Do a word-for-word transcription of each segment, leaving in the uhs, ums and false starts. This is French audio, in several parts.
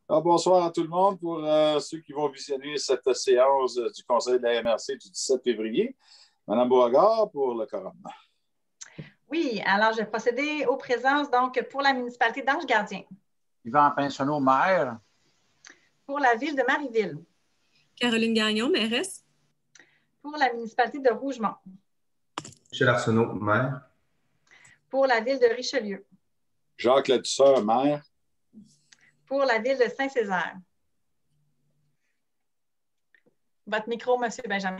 Alors, bonsoir à tout le monde pour euh, ceux qui vont visionner cette séance euh, du Conseil de la M R C du dix-sept février. Madame Beauregard pour le quorum. Oui, alors je vais procéder aux présences donc pour la municipalité d'Ange-Gardien. Yvan Pinsonneau, maire. Pour la ville de Marieville. Caroline Gagnon, mairesse. Pour la municipalité de Rougemont. Michel Arsenault, maire. Pour la ville de Richelieu. Jacques Ladusseur, maire. Pour la ville de Saint-Césaire. Votre micro, M. Benjamin.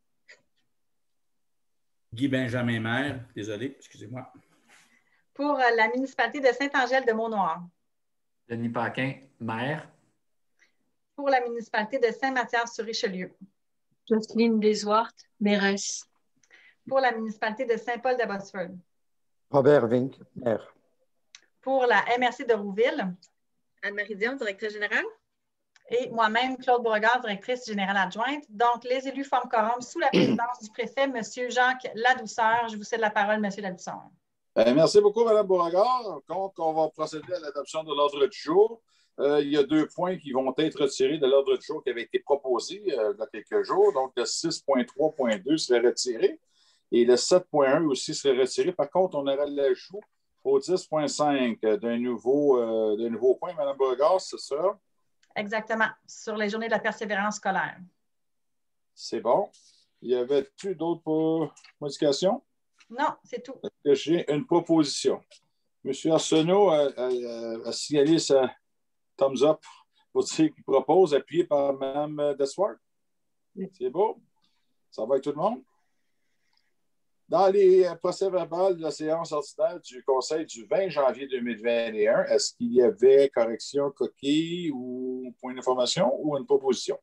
Guy Benjamin, maire. Désolé, excusez-moi. Pour la municipalité de Saint-Angèle de Mont-Noir. Denis Paquin, maire. Pour la municipalité de Saint-Mathias-sur-Richelieu. Jocelyne Deswart, mairesse. Pour la municipalité de Saint-Paul-d'Abbotsford. Robert Vink, maire. Pour la M R C de Rouville. Anne-Marie Dion, directrice générale. Et moi-même, Claude Beauregard, directrice générale adjointe. Donc, les élus forment quorum sous la présidence du préfet, M. Jacques Ladouceur. Je vous cède la parole, M. Ladouceur. Bien, merci beaucoup, Mme Beauregard. Donc, on va procéder à l'adoption de l'ordre du jour. Euh, il y a deux points qui vont être retirés de l'ordre du jour qui avait été proposé euh, il y a quelques jours. Donc, le six point trois point deux serait retiré et le sept point un aussi serait retiré. Par contre, on aurait l'ajout au dix point cinq d'un nouveau, euh, d'un nouveau point. Mme Beauregard, c'est ça? Exactement, sur les journées de la persévérance scolaire. C'est bon. Y avait-tu d'autres modifications? Non, c'est tout. J'ai une proposition. M. Arsenault a, a, a signalé sa thumbs up pour dire qu'il propose, appuyé par Mme Deswart. C'est beau. Ça va avec tout le monde? Dans les procès-verbaux de la séance ordinaire du Conseil du vingt janvier deux mille vingt et un, est-ce qu'il y avait correction, coquille ou point d'information ou une proposition?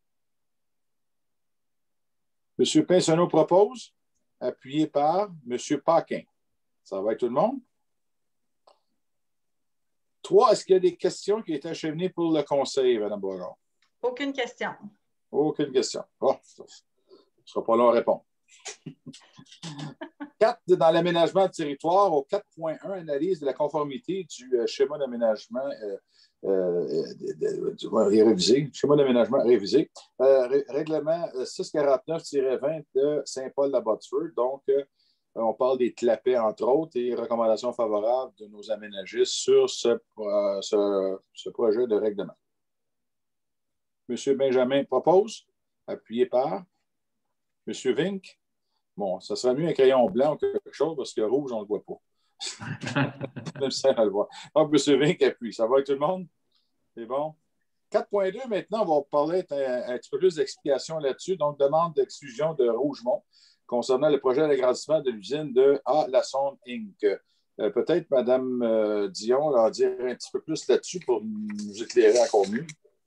M. Pinsonneau propose, appuyé par M. Paquin. Ça va avec tout le monde? Trois, est-ce qu'il y a des questions qui étaient acheminées pour le Conseil, Mme Beauregard? Aucune question. Aucune question. Bon, ça ne sera pas long à répondre. quatre, dans l'aménagement de territoire, au quatre point un, analyse de la conformité du euh, schéma d'aménagement euh, euh, de, de, de, révisé, schéma d'aménagement révisé, euh, ré, règlement six cent quarante-neuf vingt de Saint-Paul-d'Abbotsford. Donc, euh, on parle des clapets, entre autres, et recommandations favorables de nos aménagistes sur ce, euh, ce, ce projet de règlement. M. Benjamin propose, appuyé par M. Vink. Bon, ça serait mieux un crayon blanc ou quelque chose parce que rouge, on ne le voit pas. Même ça, on le voit. Donc, M. Vink appuie. Ça va avec tout le monde? C'est bon? quatre point deux, maintenant, on va parler un, un petit peu plus d'explications là-dessus. Donc, demande d'exclusion de Rougemont concernant le projet d'agrandissement de l'usine de A. Lassonde Incorporated. Euh, Peut-être Mme euh, Dion va en dire un petit peu plus là-dessus pour nous éclairer encore mieux.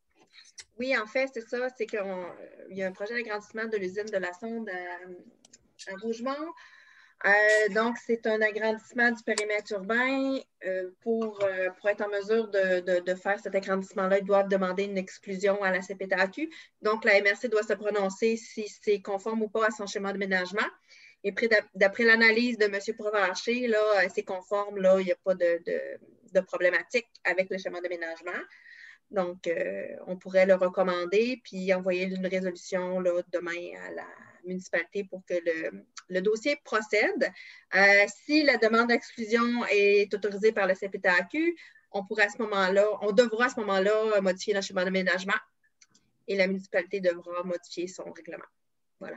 Oui, en fait, c'est ça. C'est qu'il y a un projet d'agrandissement de l'usine de Lassonde à à Rougemont. Euh, donc, c'est un agrandissement du périmètre urbain. Euh, pour, euh, pour être en mesure de, de, de faire cet agrandissement-là, ils doivent demander une exclusion à la C P T A Q. Donc, la M R C doit se prononcer si c'est conforme ou pas à son schéma d'aménagement. Et d'après l'analyse de M. Provencher, là, c'est conforme, là, il n'y a pas de, de, de problématique avec le schéma d'aménagement. Donc, euh, on pourrait le recommander puis envoyer une résolution là, demain à la municipalité pour que le, le dossier procède. Euh, si la demande d'exclusion est autorisée par le C P T A Q, on pourrait à ce moment-là, on devra à ce moment-là modifier le schéma d'aménagement et la municipalité devra modifier son règlement. Voilà.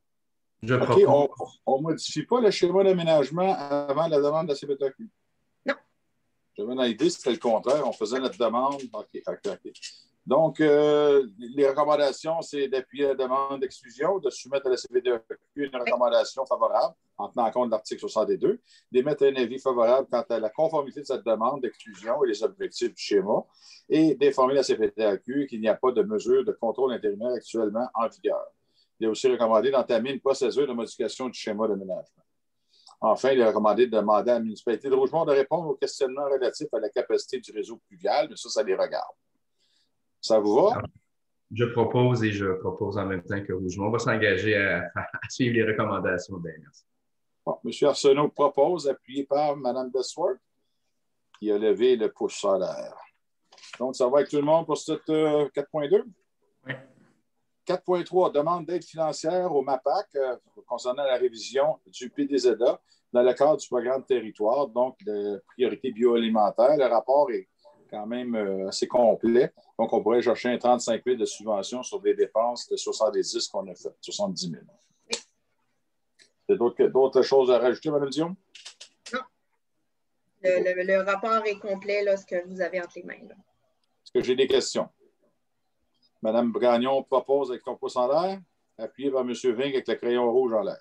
Je OK, on ne modifie pas le schéma d'aménagement avant la demande de la C P T A Q? Non. J'avais une idée, c'était le contraire. On faisait notre demande. OK, OK, OK. Donc, euh, les recommandations, c'est d'appuyer la demande d'exclusion, de soumettre à la C P T A Q une recommandation favorable en tenant compte de l'article soixante-deux, d'émettre un avis favorable quant à la conformité de cette demande d'exclusion et les objectifs du schéma, et d'informer la C P T A Q qu'il n'y a pas de mesure de contrôle intérimaire actuellement en vigueur. Il est aussi recommandé d'entamer une procédure de modification du schéma d'aménagement. Enfin, il est recommandé de demander à la municipalité de Rougemont de répondre aux questionnements relatifs à la capacité du réseau pluvial, mais ça, ça les regarde. Ça vous va? Je propose et je propose en même temps que Rougemont va s'engager à, à suivre les recommandations de l'A M R C. Bon, M. Arsenault propose, appuyé par Mme Deswart, qui a levé le pouce en l'air. Donc, ça va avec tout le monde pour cette euh, quatre point deux? Oui. quatre point trois, demande d'aide financière au MAPAC euh, concernant la révision du P D Z A dans le cadre du programme de territoire, donc de priorité bioalimentaire. Le rapport est quand même euh, assez complet. Donc, on pourrait chercher un trente-cinq mille de subventions sur des dépenses de soixante-dix qu'on a faites, soixante-dix mille. Il y a d'autres, d'autres choses à rajouter, Mme Dion? Non. Le, le, le rapport est complet, là, ce que vous avez entre les mains. Là. Est-ce que j'ai des questions? Mme Gagnon propose avec ton pouce en l'air, appuyé par M. Ving avec le crayon rouge en l'air.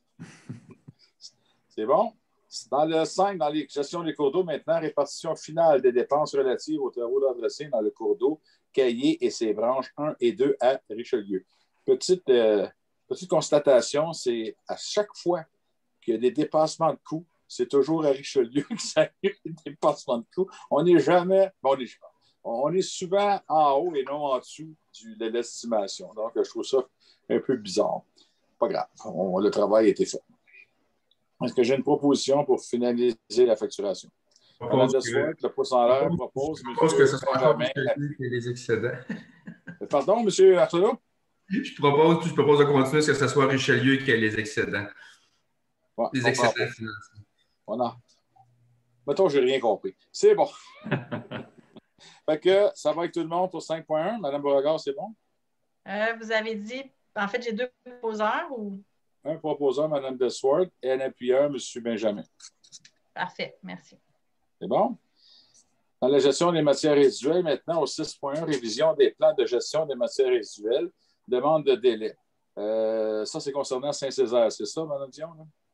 C'est bon? Dans le cinq, dans les gestions des cours d'eau, maintenant, répartition finale des dépenses relatives aux travaux d'entretien dans le cours d'eau, Caillé et ses branches un et deux à Richelieu. Petite, euh, petite constatation, c'est à chaque fois qu'il y a des dépassements de coûts, c'est toujours à Richelieu que ça a eu des dépassements de coûts. On n'est jamais, bon, on, est, on est souvent en haut et non en dessous du, de l'estimation. Donc, je trouve ça un peu bizarre. Pas grave, on, le travail a été fait. Est-ce que j'ai une proposition pour finaliser la facturation? Madame de Swart, le pouce en l'air, propose. Je propose que ce soit encore Richelieu qui ait les excédents. Pardon, M. Arthaud? Je propose, je propose de continuer que ce soit Richelieu qui ait les excédents. Ouais, les excédents financiers. Voilà. Mettons, je n'ai rien compris. C'est bon. Fait que ça va avec tout le monde pour cinq point un. Madame Beauregard, c'est bon? Euh, vous avez dit, en fait, j'ai deux proposeurs ou. Un proposeur, Mme de Swart, et un appuyeur, M. Benjamin. Parfait, merci. C'est bon? Dans la gestion des matières résiduelles, maintenant, au six point un, révision des plans de gestion des matières résiduelles, demande de délai. Euh, ça, c'est concernant Saint-Césaire, c'est ça, Mme Dion?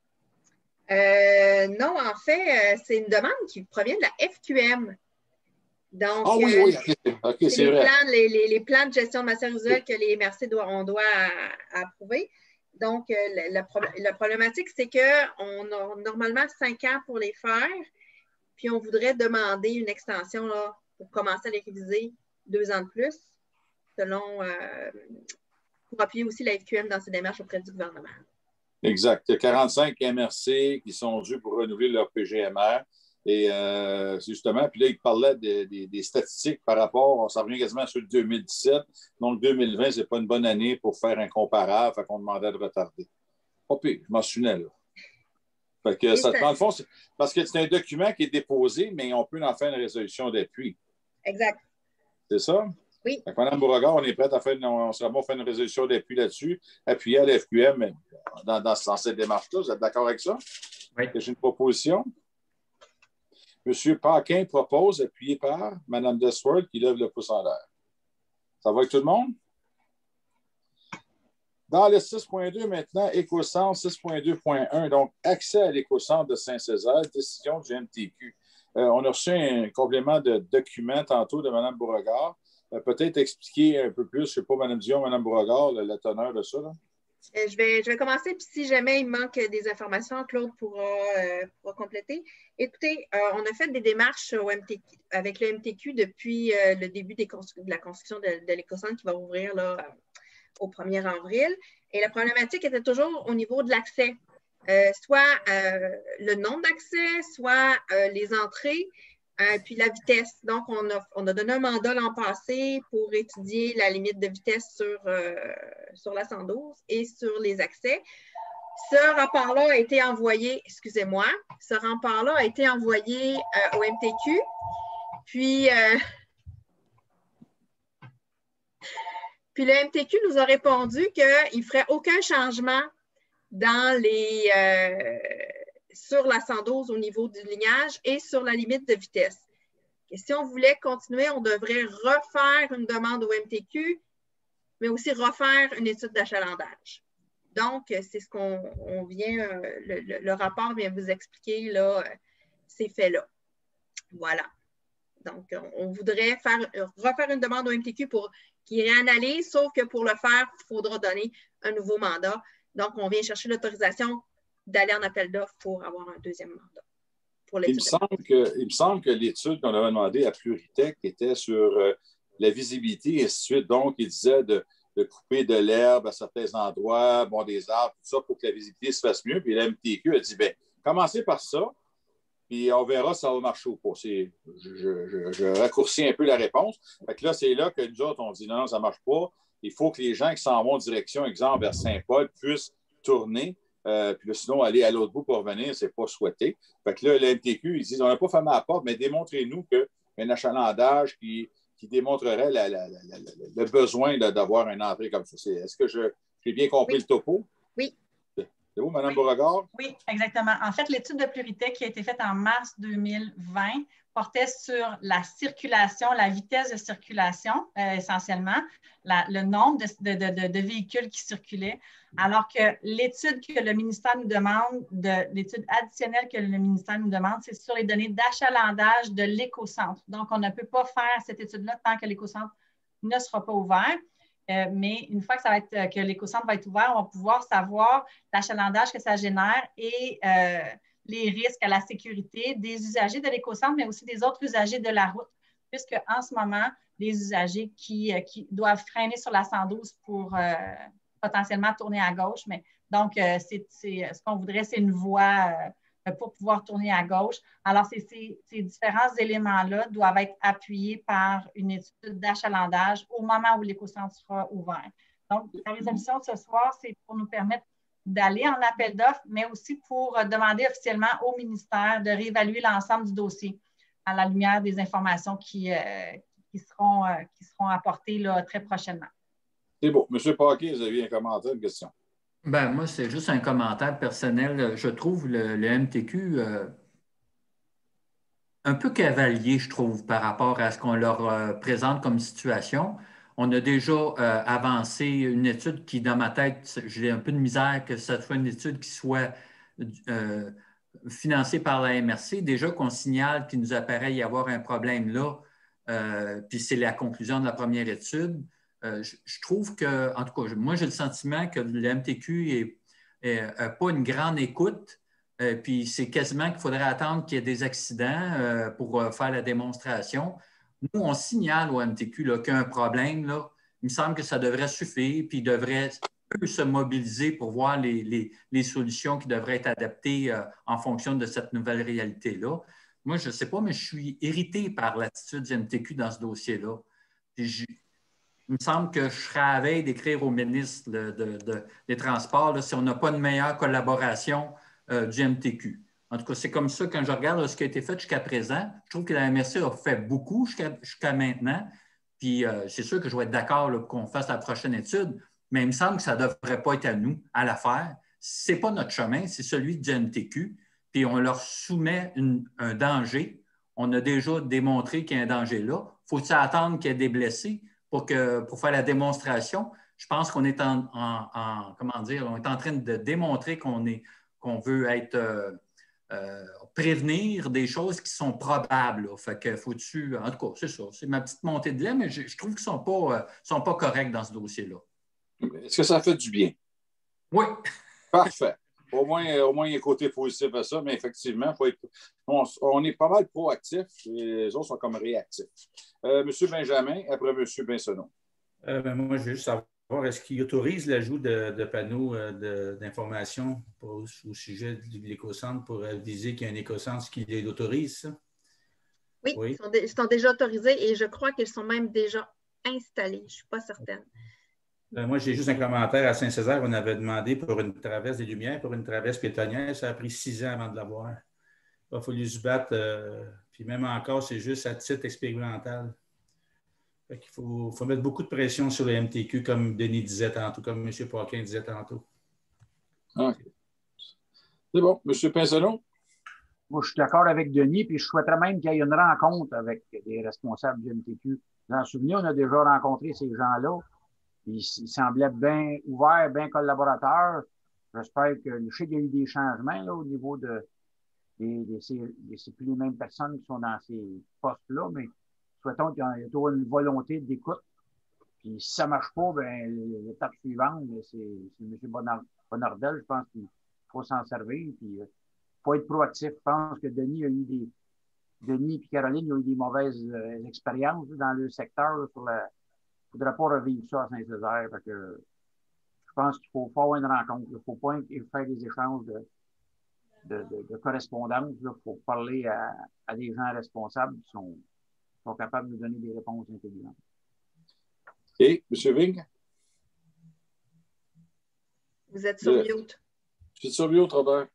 Euh, non, en fait, euh, c'est une demande qui provient de la F Q M. Donc, ah oui, euh, oui, OK, okay c'est les vrai. Plans, les, les, les plans de gestion de matières résiduelles que les M R C doit, on doit à, à approuver. Donc, euh, la, la, la problématique, c'est qu'on a normalement cinq ans pour les faire, puis on voudrait demander une extension là, pour commencer à les réviser deux ans de plus, selon euh, pour appuyer aussi la F Q M dans ses démarches auprès du gouvernement. Exact. Il y a quarante-cinq M R C qui sont dus pour renouveler leur P G M R. Et euh, justement, puis là, il parlait de, de, des statistiques par rapport, on s'en revient quasiment sur le deux mille dix-sept. Donc, deux mille vingt, ce n'est pas une bonne année pour faire un comparable, fait qu'on demandait de retarder. Pas pire, je m'en souvenais là. Fait que ça, dans le fond, c'est, parce que c'est un document qui est déposé, mais on peut en faire une résolution d'appui. Exact. C'est ça? Oui. Fait que Mme Beauregard, on est prête à faire, une, on sera bon faire une résolution d'appui là-dessus, appuyer à la F Q M dans, dans, dans cette démarche-là. Vous êtes d'accord avec ça? Oui. J'ai une proposition. M. Paquin propose, appuyé par Mme Desworth, qui lève le pouce en l'air. Ça va avec tout le monde? Dans le six point deux, maintenant, Écocentre six point deux point un, donc accès à l'Écocentre de Saint-Césaire, décision du M T Q. Euh, on a reçu un complément de document tantôt de Mme Beauregard. Euh, peut-être expliquer un peu plus, je ne sais pas, Mme Dion, Mme Beauregard, la, la teneur de ça. Là. Euh, je, vais, je vais commencer, puis si jamais il manque des informations, Claude pourra, euh, pourra compléter. Écoutez, euh, on a fait des démarches au M T Q, avec le M T Q depuis euh, le début des de la construction de, de l'Écocentre qui va ouvrir là, au premier avril. Et la problématique était toujours au niveau de l'accès. Euh, soit euh, le nombre d'accès, soit euh, les entrées, euh, puis la vitesse. Donc, on a, on a donné un mandat l'an passé pour étudier la limite de vitesse sur, euh, sur la cent douze et sur les accès. Ce rapport-là a été envoyé, excusez-moi, ce rapport-là a été envoyé euh, au M T Q. Puis, euh, puis le M T Q nous a répondu qu'il ne ferait aucun changement dans les, euh, sur la cent douze au niveau du lignage et sur la limite de vitesse. Et si on voulait continuer, on devrait refaire une demande au M T Q, mais aussi refaire une étude d'achalandage. Donc, c'est ce qu'on on vient, euh, le, le, le rapport vient vous expliquer, là, euh, ces faits-là. Voilà. Donc, on, on voudrait faire, refaire une demande au M T Q pour qu'il réanalyse, sauf que pour le faire, il faudra donner un nouveau mandat. Donc, on vient chercher l'autorisation d'aller en appel d'offres pour avoir un deuxième mandat. Pour il, me semble que, il me semble que l'étude qu'on avait demandée à Pluritech était sur euh, la visibilité et ainsi de suite. Donc, il disait de, de couper de l'herbe à certains endroits, bon, des arbres, tout ça, pour que la visibilité se fasse mieux. Puis la M T Q a dit, bien, commencez par ça. puis on verra si ça va marcher ou pas. Je, je, je, je raccourcis un peu la réponse. Fait que là, c'est là que nous autres, on dit non, non, ça ne marche pas. Il faut que les gens qui s'en vont en direction, exemple, vers Saint-Paul, puissent tourner. Euh, puis là, sinon, aller à l'autre bout pour revenir, ce n'est pas souhaité. Fait que là, le M T Q, ils disent on n'a pas fermé la porte, mais démontrez-nous qu'il y a un achalandage qui, qui démontrerait la, la, la, la, le besoin de, d'avoir une entrée comme ça. Est-ce que je, j'ai bien compris oui. le topo? Oui. C'est où, Mme Oui. Beauregard? Oui, exactement. En fait, l'étude de priorité qui a été faite en mars deux mille vingt portait sur la circulation, la vitesse de circulation, euh, essentiellement, la, le nombre de, de, de, de véhicules qui circulaient, alors que l'étude que le ministère nous demande, de, l'étude additionnelle que le ministère nous demande, c'est sur les données d'achalandage de l'écocentre. Donc, on ne peut pas faire cette étude-là tant que l'écocentre ne sera pas ouvert. Euh, mais une fois que, ça va être, que l'écocentre va être ouvert, on va pouvoir savoir l'achalandage que ça génère et euh, les risques à la sécurité des usagers de l'écocentre, mais aussi des autres usagers de la route, puisque en ce moment, des usagers qui, euh, qui doivent freiner sur la cent douze pour euh, potentiellement tourner à gauche. Mais, donc, euh, c'est, c'est, ce qu'on voudrait, c'est une voie euh, pour pouvoir tourner à gauche. Alors, c'est, c'est, ces différents éléments-là doivent être appuyés par une étude d'achalandage au moment où l'écocentre sera ouvert. Donc, la résolution de ce soir, c'est pour nous permettre d'aller en appel d'offres, mais aussi pour demander officiellement au ministère de réévaluer l'ensemble du dossier à la lumière des informations qui, euh, qui, seront, euh, qui seront apportées là, très prochainement. C'est beau. M. Paquet, vous aviez un commentaire, une question? Ben, moi, c'est juste un commentaire personnel. Je trouve le, le M T Q euh, un peu cavalier, je trouve, par rapport à ce qu'on leur euh, présente comme situation. On a déjà euh, avancé une étude qui, dans ma tête, j'ai un peu de misère que ce soit une étude qui soit euh, financée par la M R C. Déjà qu'on signale qu'il nous apparaît y avoir un problème là, euh, puis c'est la conclusion de la première étude. Euh, je, je trouve que, en tout cas, moi, j'ai le sentiment que le M T Q n'a pas une grande écoute. Euh, puis c'est quasiment qu'il faudrait attendre qu'il y ait des accidents euh, pour euh, faire la démonstration. Nous, on signale au M T Q là, qu'il y a un problème. Là. Il me semble que ça devrait suffire, puis ils devraient eux, se mobiliser pour voir les, les, les solutions qui devraient être adaptées euh, en fonction de cette nouvelle réalité-là. Moi, je ne sais pas, mais je suis irrité par l'attitude du M T Q dans ce dossier-là. Puis je, il me semble que je serais à la veille d'écrire au ministre de, de, de, des Transports là, si on n'a pas une meilleure collaboration euh, du M T Q. En tout cas, c'est comme ça, quand je regarde là, ce qui a été fait jusqu'à présent, je trouve que la M R C a fait beaucoup jusqu'à, jusqu'à maintenant. Puis euh, c'est sûr que je vais être d'accord là, pour qu'on fasse la prochaine étude, mais il me semble que ça ne devrait pas être à nous à la faire. Ce n'est pas notre chemin, c'est celui du M T Q. Puis on leur soumet une, un danger. On a déjà démontré qu'il y a un danger là. Faut-il attendre qu'il y ait des blessés pour, que, pour faire la démonstration? Je pense qu'on est en, en, en, comment dire, on est en train de démontrer qu'on, est, qu'on veut être euh, euh, prévenir des choses qui sont probables. Là. Fait que faut-tu, en tout cas, c'est ça. C'est ma petite montée de lait, mais je, je trouve qu'ils ne sont pas, euh, sont pas corrects dans ce dossier-là. Est-ce que ça fait du bien? Oui. Parfait. Au moins, au moins, il y a un côté positif à ça, mais effectivement, faut être, on, on est pas mal proactifs et les autres sont comme réactifs. Euh, M. Benjamin, après M. Binsonneau. Euh, ben, moi, je veux juste savoir, est-ce qu'il autorise l'ajout de, de panneaux euh, de, d'information pour, au sujet de l'écocentre pour aviser qu'il y a un écocentre qui l'autorise, ça? Oui, oui. Ils, sont de, ils sont déjà autorisés et je crois qu'ils sont même déjà installés. Je ne suis pas certaine. Ben, moi, j'ai juste un commentaire à Saint-Césaire. On avait demandé pour une traverse des Lumières, pour une traverse piétonnière. Ça a pris six ans avant de l'avoir. Il a fallu se battre. Euh, puis même encore, c'est juste à titre expérimental. Fait qu'il faut, faut mettre beaucoup de pression sur le M T Q, comme Denis disait tantôt, comme M. Paquin disait tantôt. Okay. C'est bon. M. Pinsonneau? Moi, je suis d'accord avec Denis, puis je souhaiterais même qu'il y ait une rencontre avec les responsables du M T Q. Vous en souvenez, on a déjà rencontré ces gens-là. Ils, ils semblaient bien ouverts, bien collaborateurs. J'espère que je sais qu'il y a eu des changements là, au niveau de. de, de ces, de, c'est plus les mêmes personnes qui sont dans ces postes-là, mais souhaitons qu'il y ait toujours une volonté d'écoute. Puis si ça ne marche pas, bien, l'étape suivante, c'est, c'est M. Bonardel, je pense qu'il faut s'en servir. Puis il faut être proactif. Je pense que Denis a eu des. Denis et Caroline ont eu des mauvaises euh, expériences là, dans le secteur là, sur la. Il ne faudrait pas revivre ça à Saint-Césaire. Fait que je pense qu'il faut faire une rencontre. Il ne faut pas faire des échanges de, de, de, de correspondance là, pour parler à, à des gens responsables qui sont, sont capables de nous donner des réponses intelligentes. Et M. Ving? Vous êtes sur Le... mute. Je suis sur mute, Robert.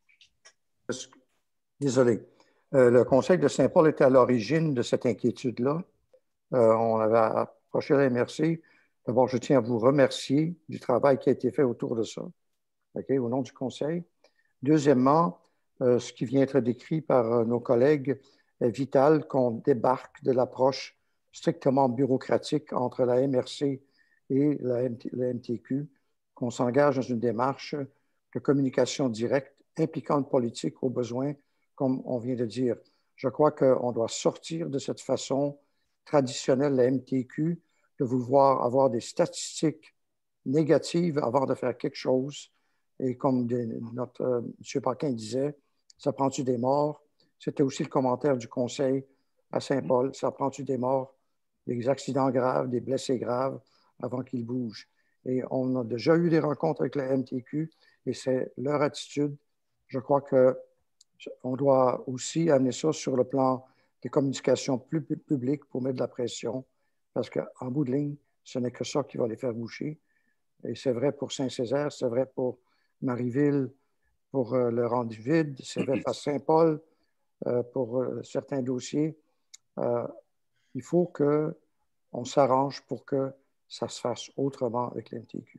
Désolé. Euh, le Conseil de Saint-Paul était à l'origine de cette inquiétude-là. Euh, on avait approché la M R C. D'abord, je tiens à vous remercier du travail qui a été fait autour de ça, okay, au nom du Conseil. Deuxièmement, euh, ce qui vient être décrit par euh, nos collègues est vital qu'on débarque de l'approche strictement bureaucratique entre la M R C et la M T, la M T Q, qu'on s'engage dans une démarche de communication directe impliquant le politique au besoin, comme on vient de dire. Je crois qu'on doit sortir de cette façon traditionnelle, la M T Q, de vouloir avoir des statistiques négatives avant de faire quelque chose. Et comme de, notre euh, M. Paquin disait, ça prend-tu des morts? C'était aussi le commentaire du Conseil à Saint-Paul. Ça prend-tu des morts, des accidents graves, des blessés graves avant qu'ils bougent? Et on a déjà eu des rencontres avec la M T Q et c'est leur attitude. Je crois qu'on doit aussi amener ça sur le plan des communications plus publiques pour mettre de la pression parce qu'en bout de ligne, ce n'est que ça qui va les faire boucher. Et c'est vrai pour Saint-Césaire, c'est vrai pour Marieville, pour euh, le Rendu-Vide, c'est vrai pour Saint-Paul, euh, pour euh, certains dossiers. Euh, il faut qu'on s'arrange pour que ça se fasse autrement avec l'M T Q.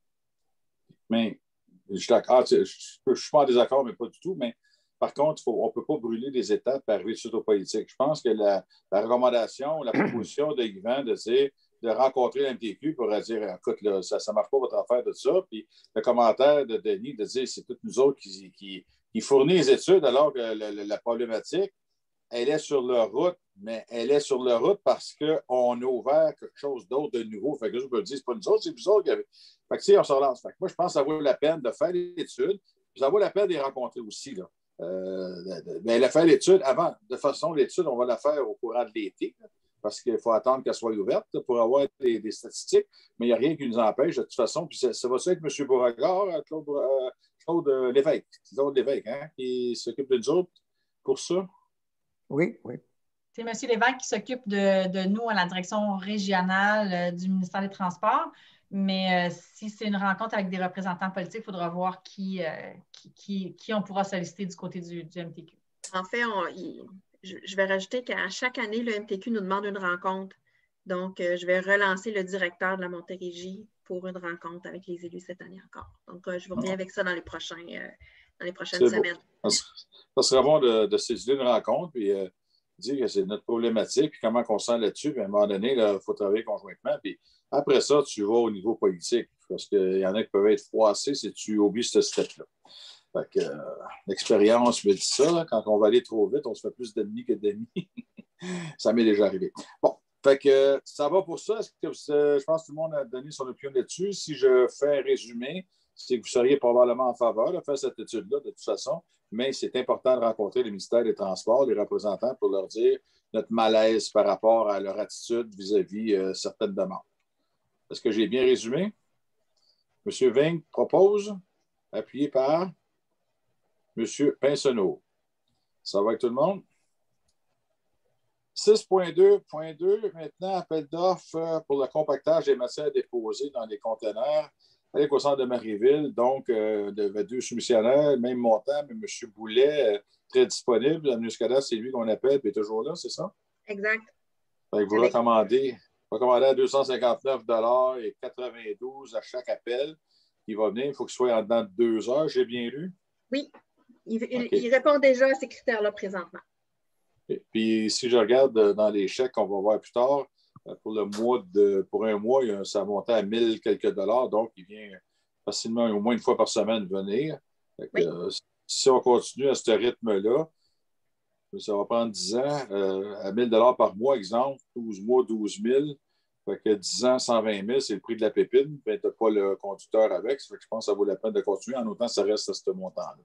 Mais je suis d'accord, je ne suis pas en désaccord, mais pas du tout. Mais par contre, faut, on ne peut pas brûler des étapes et arriver suite aux politiques. Je pense que la, la recommandation, la proposition de Yvan de dire de rencontrer l'M T Q pour dire écoute, là, ça ne marche pas votre affaire de ça. Puis le commentaire de Denis de dire c'est toutes nous autres qui, qui, qui fournissent les études alors que la, la, la problématique, elle est sur leur route, mais elle est sur leur route parce qu'on a ouvert quelque chose d'autre de nouveau. Fait que je peux dire, c'est pas nous autres, c'est vous autres qui avez. Fait que, tu sais, on se relance. Fait que moi, je pense que ça vaut la peine de faire l'étude, puis ça vaut la peine de les rencontrer aussi, là. Euh, de, de, mais de faire l'étude avant. De toute façon, l'étude, on va la faire au courant de l'été, là, parce qu'il faut attendre qu'elle soit ouverte là, pour avoir des, des statistiques, mais il n'y a rien qui nous empêche, de toute façon. Puis ça, ça va être M. Beauregard, Claude, euh, Claude euh, Lévesque, Claude Lévesque, hein, qui s'occupe de nous autres pour ça. Oui, oui. C'est M. Lévesque qui s'occupe de, de nous à la direction régionale euh, du ministère des Transports. Mais euh, si c'est une rencontre avec des représentants politiques, il faudra voir qui, euh, qui, qui, qui on pourra solliciter du côté du, du M T Q. En fait, on, il, je, je vais rajouter qu'à chaque année, le M T Q nous demande une rencontre. Donc, euh, je vais relancer le directeur de la Montérégie pour une rencontre avec les élus cette année encore. Donc, euh, je vous reviens avec ça dans les, prochains, euh, dans les prochaines semaines. Bon. Ça serait bon de, de saisir une rencontre puis euh, dire que c'est notre problématique puis comment on sent là-dessus. Puis à un moment donné, il faut travailler conjointement. Puis après ça, tu vas au niveau politique parce qu'il y en a qui peuvent être froissés si tu oublies ce step-là. Fait que euh, l'expérience me dit ça. Là, quand on va aller trop vite, on se fait plus d'ennemis que d'amis. Ça m'est déjà arrivé. Bon, fait que ça va pour ça. Est-ce que euh, je pense que tout le monde a donné son opinion là-dessus. Si je fais un résumé, c'est que vous seriez probablement en faveur de faire cette étude-là, de toute façon, mais c'est important de rencontrer le ministère des Transports, les représentants, pour leur dire notre malaise par rapport à leur attitude vis-à-vis euh, certaines demandes. Est-ce que j'ai bien résumé? M. Ving propose, appuyé par M. Pinsonneau. Ça va avec tout le monde? six point deux point deux, maintenant, appel d'offres pour le compactage des matières déposées dans les conteneurs avec au centre de Marieville. Donc, euh, il y avait deux soumissionnaires, même montant, mais M. Boulet, euh, très disponible. La Muscada, c'est lui qu'on appelle, puis il est toujours là, c'est ça? Exact. Fait que vous avec... recommandez, recommandez à deux cent cinquante-neuf dollars et quatre-vingt-douze à chaque appel qui va venir. Il faut qu'il soit en dedans de deux heures, j'ai bien lu? Oui, il, okay. il répond déjà à ces critères-là présentement. Et puis, si je regarde dans les chèques qu'on va voir plus tard, pour le mois de, pour un mois, ça montait à mille quelques dollars, donc il vient facilement au moins une fois par semaine venir. Oui. Euh, si on continue à ce rythme-là, ça va prendre dix ans, euh, à mille dollars par mois, exemple, douze mois, douze mille. Fait que dix ans, cent vingt mille, c'est le prix de la pépine. Ben, tu n'as pas le conducteur avec. Fait que je pense que ça vaut la peine de continuer, en autant que ça reste à ce montant-là.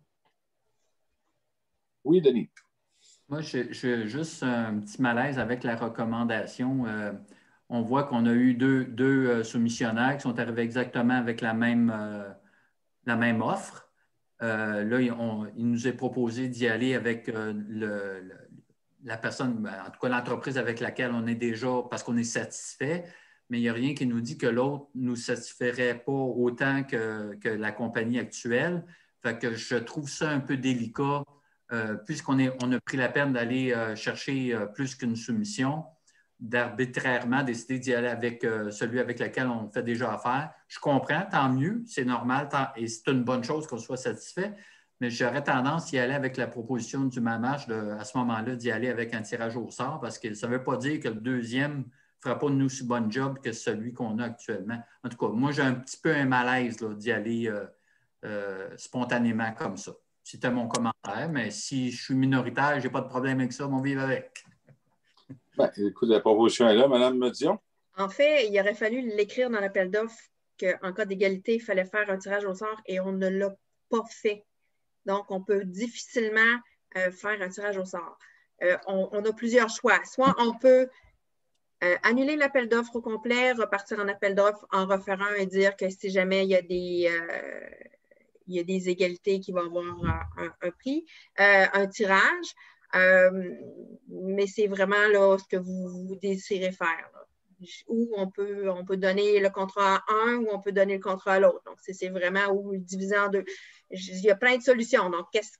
Oui, Denis. Moi, j'ai juste un petit malaise avec la recommandation. Euh, on voit qu'on a eu deux, deux euh, soumissionnaires qui sont arrivés exactement avec la même, euh, la même offre. Euh, là, on, il nous est proposé d'y aller avec euh, le, le, la personne, en tout cas l'entreprise avec laquelle on est déjà, parce qu'on est satisfait, mais il n'y a rien qui nous dit que l'autre ne nous satisferait pas autant que, que la compagnie actuelle. Fait que je trouve ça un peu délicat, euh, puisqu'on est, on a pris la peine d'aller euh, chercher euh, plus qu'une soumission, d'arbitrairement décider d'y aller avec euh, celui avec lequel on fait déjà affaire. Je comprends, tant mieux, c'est normal tant, et c'est une bonne chose qu'on soit satisfait, mais j'aurais tendance à y aller avec la proposition du mamage de, à ce moment-là, d'y aller avec un tirage au sort, parce que ça ne veut pas dire que le deuxième ne fera pas de nous aussi bon job que celui qu'on a actuellement. En tout cas, moi, j'ai un petit peu un malaise là, d'y aller euh, euh, spontanément comme ça. C'était mon commentaire, mais si je suis minoritaire, je n'ai pas de problème avec ça, on va vivre avec. Ben, écoute, la proposition est là, Mme Dion. En fait, il aurait fallu l'écrire dans l'appel d'offres qu'en cas d'égalité, il fallait faire un tirage au sort et on ne l'a pas fait. Donc, on peut difficilement euh, faire un tirage au sort. Euh, on, on a plusieurs choix. Soit on peut euh, annuler l'appel d'offres au complet, repartir en appel d'offres, en refaire un et dire que si jamais il y a des, euh, il y a des égalités qui vont avoir un, un, un prix, euh, un tirage. Euh, mais c'est vraiment là, ce que vous, vous désirez faire. Là. Ou on peut, on peut donner le contrat à un ou on peut donner le contrat à l'autre. Donc, c'est vraiment ou diviser en deux. Il y a plein de solutions. Donc, qu'est-ce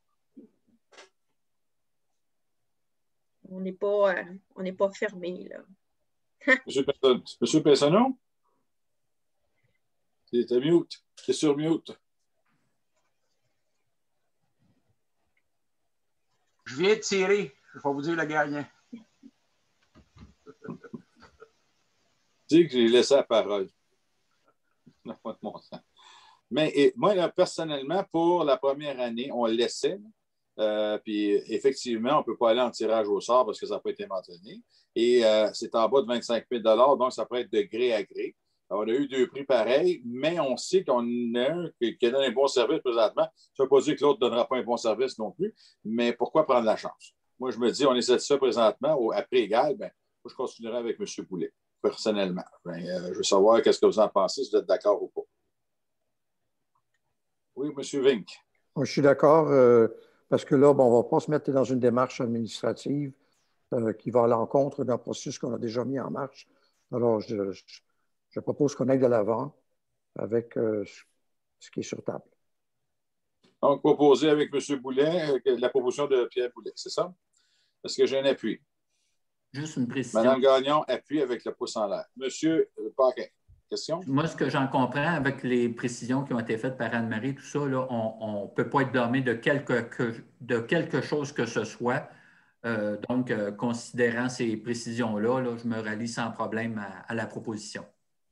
on n'est pas, euh, on n'est pas fermé. Là. Monsieur Pessonneau? Tu es mute. Tu es sur mute. Je viens de tirer. Je vais vous dire le gagnant. Dis que j'ai laissé la parole. Mais et, moi, là, personnellement, pour la première année, on le laissait. Euh, puis effectivement, on ne peut pas aller en tirage au sort parce que ça n'a pas été mentionné. Et euh, c'est en bas de vingt-cinq mille, donc ça peut être de gré à gré. Alors, on a eu deux prix pareils, mais on sait qu'on a un qui, qui donne un bon service présentement. Ça ne veut pas dire que l'autre ne donnera pas un bon service non plus, mais pourquoi prendre la chance? Moi, je me dis, on est satisfait présentement, au, à prix égal, bien, moi, je continuerai avec M. Poulet, personnellement. Bien, euh, je veux savoir qu'est-ce que vous en pensez, si vous êtes d'accord ou pas. Oui, M. Vink. Moi, je suis d'accord, euh, parce que là, bon, on ne va pas se mettre dans une démarche administrative euh, qui va à l'encontre d'un processus qu'on a déjà mis en marche. Alors, je, je, je propose qu'on aille de l'avant avec euh, ce qui est sur table. Donc, proposer avec M. Boulet, la proposition de Pierre Boulet, c'est ça? Est-ce que j'ai un appui? Juste une précision. Mme Gagnon, appuie avec le pouce en l'air. M. Paquin, question? Moi, ce que j'en comprends avec les précisions qui ont été faites par Anne-Marie, tout ça, là, on ne peut pas être dormé de quelque, que, de quelque chose que ce soit. Euh, donc, euh, considérant ces précisions-là, là, je me rallie sans problème à, à la proposition.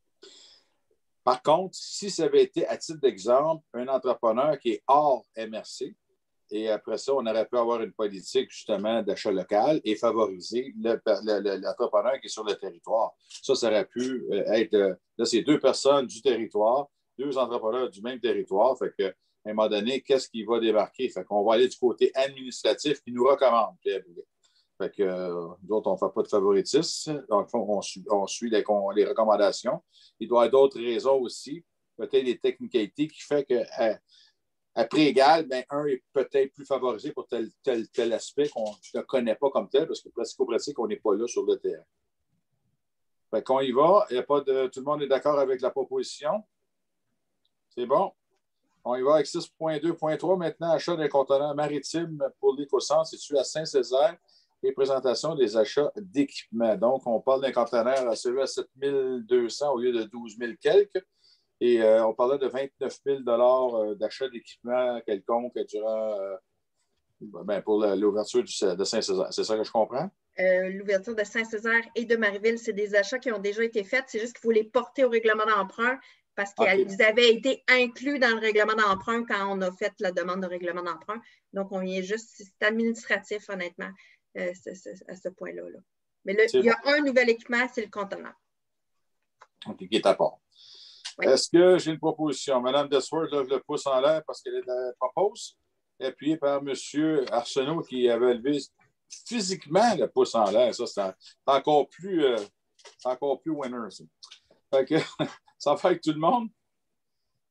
Par contre, si ça avait été, à titre d'exemple, un entrepreneur qui est hors M R C, et après ça, on aurait pu avoir une politique justement d'achat local et favoriser l'entrepreneur qui est sur le territoire. Ça, ça aurait pu être, là, c'est deux personnes du territoire, deux entrepreneurs du même territoire. Fait que, à un moment donné, qu'est-ce qui va débarquer? Fait qu'on va aller du côté administratif qui nous recommande, Pierre Boulet. Fait que, euh, nous autres, on ne fait pas de favoritisme. Dans le fond, on suit, on suit les, les recommandations. Il doit y avoir d'autres raisons aussi, peut-être des technicalités qui font que à, à prix égal, ben, un est peut-être plus favorisé pour tel, tel, tel aspect qu'on ne connaît pas comme tel, parce que pratico-pratique, on n'est pas là sur le terrain. Fait qu'on y va. Il y a pas de, tout le monde est d'accord avec la proposition? C'est bon. On y va avec six point deux point trois. Maintenant, achat d'un conteneur maritime pour l'Écocentre situé à Saint-Césaire et présentation des achats d'équipements. Donc, on parle d'un conteneur à celui à sept mille deux cents au lieu de douze mille quelques. Et euh, on parlait de vingt-neuf mille dollars d'achat d'équipements quelconque durant, euh, ben, pour l'ouverture de Saint-Césaire. C'est ça que je comprends? Euh, L'ouverture de Saint-Césaire et de Marieville, c'est des achats qui ont déjà été faits. C'est juste qu'il faut les porter au règlement d'emprunt parce qu'ils okay. avaient été inclus dans le règlement d'emprunt quand on a fait la demande de règlement d'emprunt. Donc, on y est juste, c'est administratif, honnêtement, euh, c'est, c'est, à ce point-là. Là. Mais là, il y a bon. un nouvel équipement, c'est le conteneur. OK, qui est à part. Oui. Est-ce que j'ai une proposition? Mme Desworth lève le pouce en l'air parce qu'elle propose, appuyée par M. Arsenault qui avait levé physiquement le pouce en l'air. Ça, c'est encore plus, euh, c'est encore plus winner. Ça. Fait que, ça fait avec tout le monde?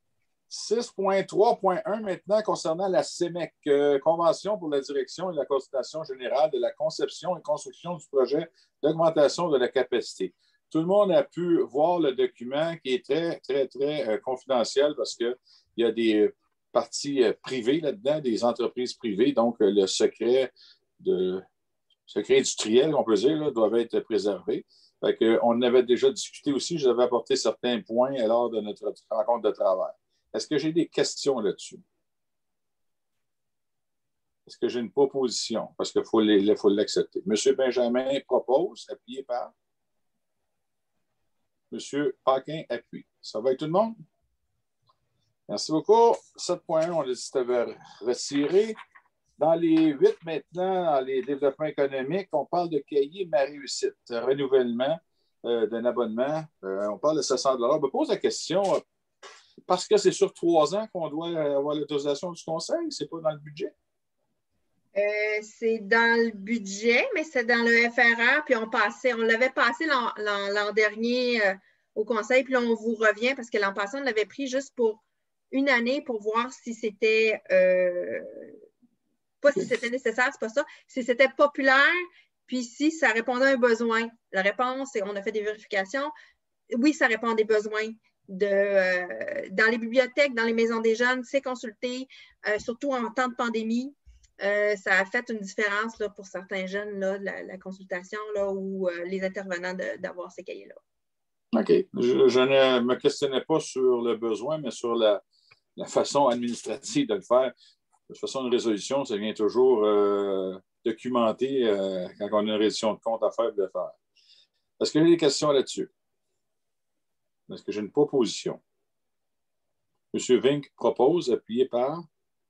six point trois point un maintenant concernant la C E M E C, euh, Convention pour la direction et la coordination générale de la conception et construction du projet d'augmentation de la capacité. Tout le monde a pu voir le document qui est très, très, très euh, confidentiel parce qu'il y a des parties euh, privées là-dedans, des entreprises privées, donc euh, le secret, de, secret industriel, on peut dire, là, doit être préservé. Fait que, on en avait déjà discuté aussi, j'avais apporté certains points lors de notre rencontre de travail. Est-ce que j'ai des questions là-dessus? Est-ce que j'ai une proposition? Parce qu'il faut l'accepter. M. Benjamin propose, appuyé par M. Paquin, appuie. Ça va avec tout le monde? Merci beaucoup. sept point un, on a dit que c'était retiré. Dans les huit maintenant, dans les développements économiques, on parle de cahier Ma Réussite, renouvellement euh, d'un abonnement. Euh, on parle de sept cents dollars. Je me pose la question, parce que c'est sur trois ans qu'on doit avoir l'autorisation du conseil, c'est pas dans le budget? Euh, c'est dans le budget, mais c'est dans le F R A, puis on passait, on l'avait passé l'an dernier euh, au conseil, puis là, on vous revient parce que l'an passé, on l'avait pris juste pour une année pour voir si c'était, euh, pas si c'était nécessaire, c'est pas ça, si c'était populaire, puis si ça répondait à un besoin. La réponse, c'est on a fait des vérifications. Oui, ça répond à des besoins. De, euh, dans les bibliothèques, dans les maisons des jeunes, c'est consulté, euh, surtout en temps de pandémie. Euh, ça a fait une différence là, pour certains jeunes, là, la, la consultation là, ou euh, les intervenants d'avoir ces cahiers-là. OK. Je, je ne me questionnais pas sur le besoin, mais sur la, la façon administrative de le faire. De toute façon, une résolution, ça vient toujours euh, documenter euh, quand on a une résolution de compte à faire de le faire. Est-ce que j'ai des questions là-dessus? Est-ce que j'ai une proposition? M. Vink propose, appuyé par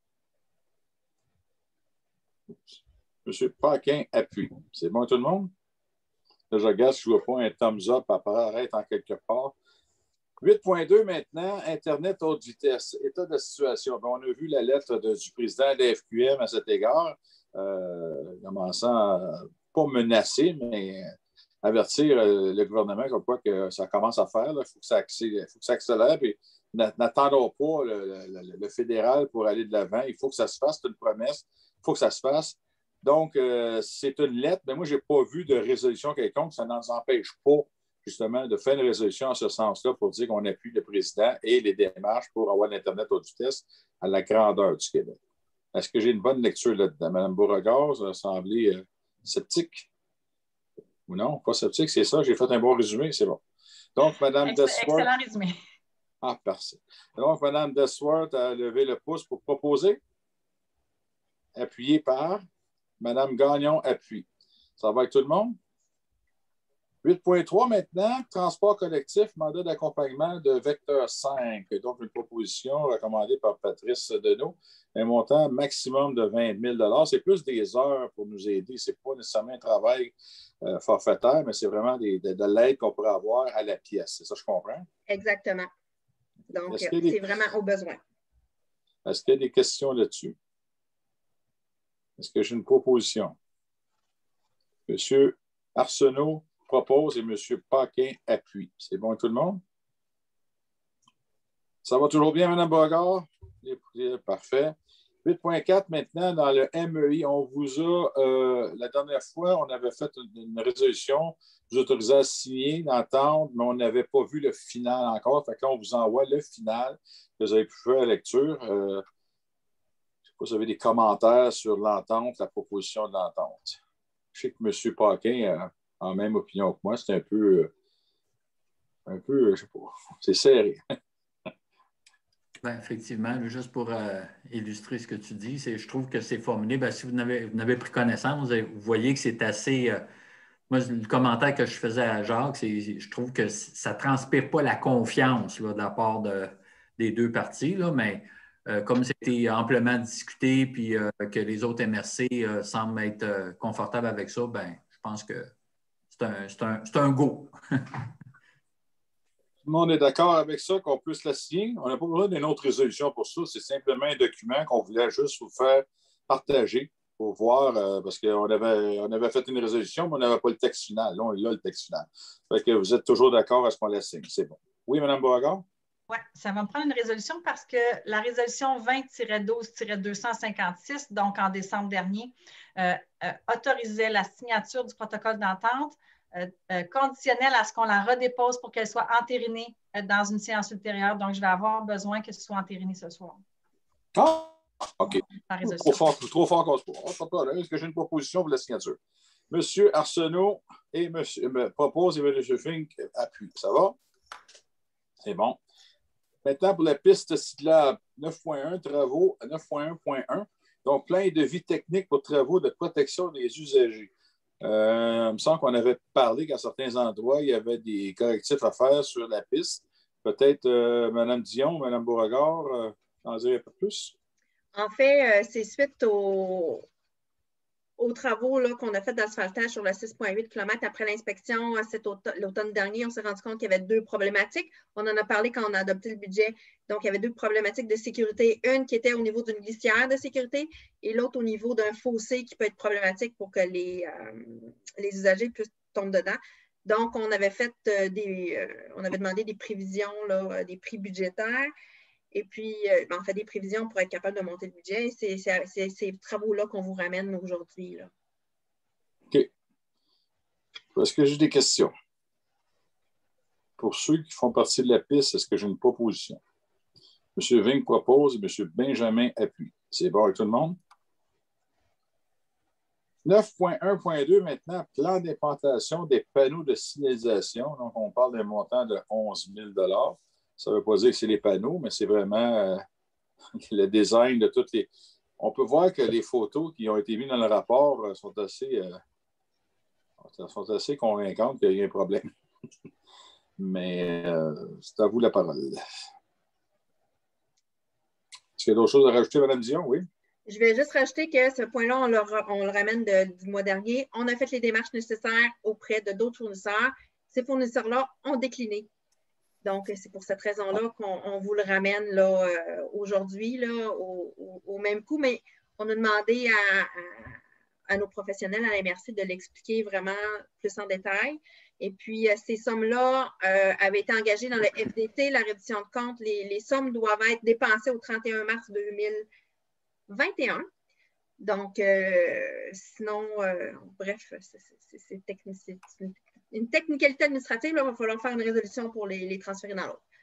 M. Paquin appuie. C'est bon tout le monde? Là, je regarde si je ne vois pas un thumbs up apparaître en quelque part. huit point deux maintenant, Internet haute vitesse. État de situation. Bien, on a vu la lettre de, du président de la F Q M à cet égard, euh, commençant à pas menacer, mais avertir euh, le gouvernement comme quoi que ça commence à faire. Il faut que ça accélère. Faut que ça accélère puis n'attendons pas le, le, le fédéral pour aller de l'avant. Il faut que ça se fasse. C'est une promesse. Il faut que ça se fasse. Donc, euh, c'est une lettre, mais moi, je n'ai pas vu de résolution quelconque. Ça ne nous empêche pas, justement, de faire une résolution en ce sens-là pour dire qu'on appuie le président et les démarches pour avoir l'Internet haute vitesse à la grandeur du Québec. Est-ce que j'ai une bonne lecture là-dedans? Mme Beauregard, ça a semblé euh, sceptique. Ou non, pas sceptique, c'est ça. J'ai fait un bon résumé, c'est bon. Donc, Mme Ex Desworth... Excellent résumé. Ah, parfait. Donc, Mme Desworth a levé le pouce pour proposer. Appuyé par Mme Gagnon, appuie. Ça va avec tout le monde? huit point trois maintenant, transport collectif, mandat d'accompagnement de Vecteur cinq. Donc, une proposition recommandée par Patrice Deneau. Un montant maximum de vingt mille dollars. C'est plus des heures pour nous aider. Ce n'est pas nécessairement un travail euh, forfaitaire, mais c'est vraiment des, de, de l'aide qu'on pourrait avoir à la pièce. C'est ça, je comprends? Exactement. Donc, c'est des... vraiment au besoin. Est-ce qu'il y a des questions là-dessus? Est-ce que j'ai une proposition? M. Arsenault propose et M. Paquin appuie. C'est bon tout le monde? Ça va toujours bien, Mme Beauregard? Parfait. huit point quatre maintenant, dans le M E I, on vous a, euh, la dernière fois, on avait fait une, une résolution, vous autorisez à signer, d'entendre, mais on n'avait pas vu le final encore. Fait que là, on vous envoie le final, que vous avez pu faire la lecture. Euh, je ne sais pas si vous avez des commentaires sur l'entente, la proposition de l'entente. Je sais que M. Paquin a en même opinion que moi. C'est un peu, un peu, je ne sais pas, c'est serré. Bien, effectivement, juste pour euh, illustrer ce que tu dis, je trouve que c'est formulé. Bien, si vous n'avez vous n'avez pris connaissance, vous, avez, vous voyez que c'est assez. Euh, moi, le commentaire que je faisais à Jacques, c'est je trouve que ça ne transpire pas la confiance là, de la part de, des deux parties, là, mais euh, comme c'était amplement discuté puis euh, que les autres M R C euh, semblent être euh, confortables avec ça, bien, je pense que c'est un, c'est un, c'est un go. Tout le monde est d'accord avec ça, qu'on puisse la signer. On n'a pas besoin d'une autre résolution pour ça. C'est simplement un document qu'on voulait juste vous faire partager pour voir, euh, parce qu'on avait, on avait fait une résolution, mais on n'avait pas le texte final. Là, on a le texte final. Fait que vous êtes toujours d'accord à ce qu'on la signe. C'est bon. Oui, Mme Beauregard? Oui, ça va me prendre une résolution parce que la résolution vingt douze deux cent cinquante-six, donc en décembre dernier, euh, euh, autorisait la signature du protocole d'entente euh, euh, conditionnelle à ce qu'on la redépose pour qu'elle soit entérinée euh, dans une séance ultérieure. Donc, je vais avoir besoin que ce soit entériné ce soir. Ah, OK. Trop fort, trop fort qu'on se pose. Est-ce que j'ai une proposition pour la signature? Monsieur Arsenault et monsieur, me propose et M. Fink appuie. Ça va? C'est bon. Maintenant, pour la piste cyclable neuf point un, travaux neuf point un point un. Donc, plein de vie technique pour travaux de protection des usagers. Euh, il me semble qu'on avait parlé qu'à certains endroits, il y avait des correctifs à faire sur la piste. Peut-être euh, Mme Dion, Mme Beauregard, euh, en dire un peu plus? En fait, euh, c'est suite au... aux travaux qu'on a fait d'asphaltage sur le six virgule huit kilomètres après l'inspection l'automne dernier, on s'est rendu compte qu'il y avait deux problématiques. On en a parlé quand on a adopté le budget. Donc, il y avait deux problématiques de sécurité. Une qui était au niveau d'une glissière de sécurité et l'autre au niveau d'un fossé qui peut être problématique pour que les, euh, les usagers puissent tomber dedans. Donc, on avait fait euh, des, euh, on avait demandé des prévisions, là, des prix budgétaires. Et puis, euh, ben, on fait des prévisions pour être capable de monter le budget. C'est ces travaux-là qu'on vous ramène aujourd'hui. OK. Est-ce que j'ai des questions? Pour ceux qui font partie de la piste, est-ce que j'ai une proposition? M. Ving propose et M. Benjamin appuie. C'est bon avec tout le monde? neuf point un point deux maintenant, plan d'implantation des panneaux de signalisation. Donc, on parle d'un montant de onze mille dollars. Ça ne veut pas dire que c'est les panneaux, mais c'est vraiment euh, le design de toutes les... On peut voir que les photos qui ont été mises dans le rapport euh, sont, assez, euh, sont assez convaincantes qu'il y a un problème. Mais euh, c'est à vous la parole. Est-ce qu'il y a d'autres choses à rajouter, Mme Dion? Oui. Je vais juste rajouter que ce point-là, on, on le ramène de, du mois dernier. On a fait les démarches nécessaires auprès de d'autres fournisseurs. Ces fournisseurs-là ont décliné. Donc, c'est pour cette raison-là qu'on vous le ramène là, euh, aujourd'hui au, au, au même coup. Mais on a demandé à, à, à nos professionnels à la M R C de l'expliquer vraiment plus en détail. Et puis, euh, ces sommes-là euh, avaient été engagées dans le F D T, la réduction de compte. Les, les sommes doivent être dépensées au trente et un mars deux mille vingt et un. Donc, euh, sinon, euh, bref, c'est technique. Une technicalité administrative, là, il va falloir faire une résolution pour les, les transférer dans l'autre.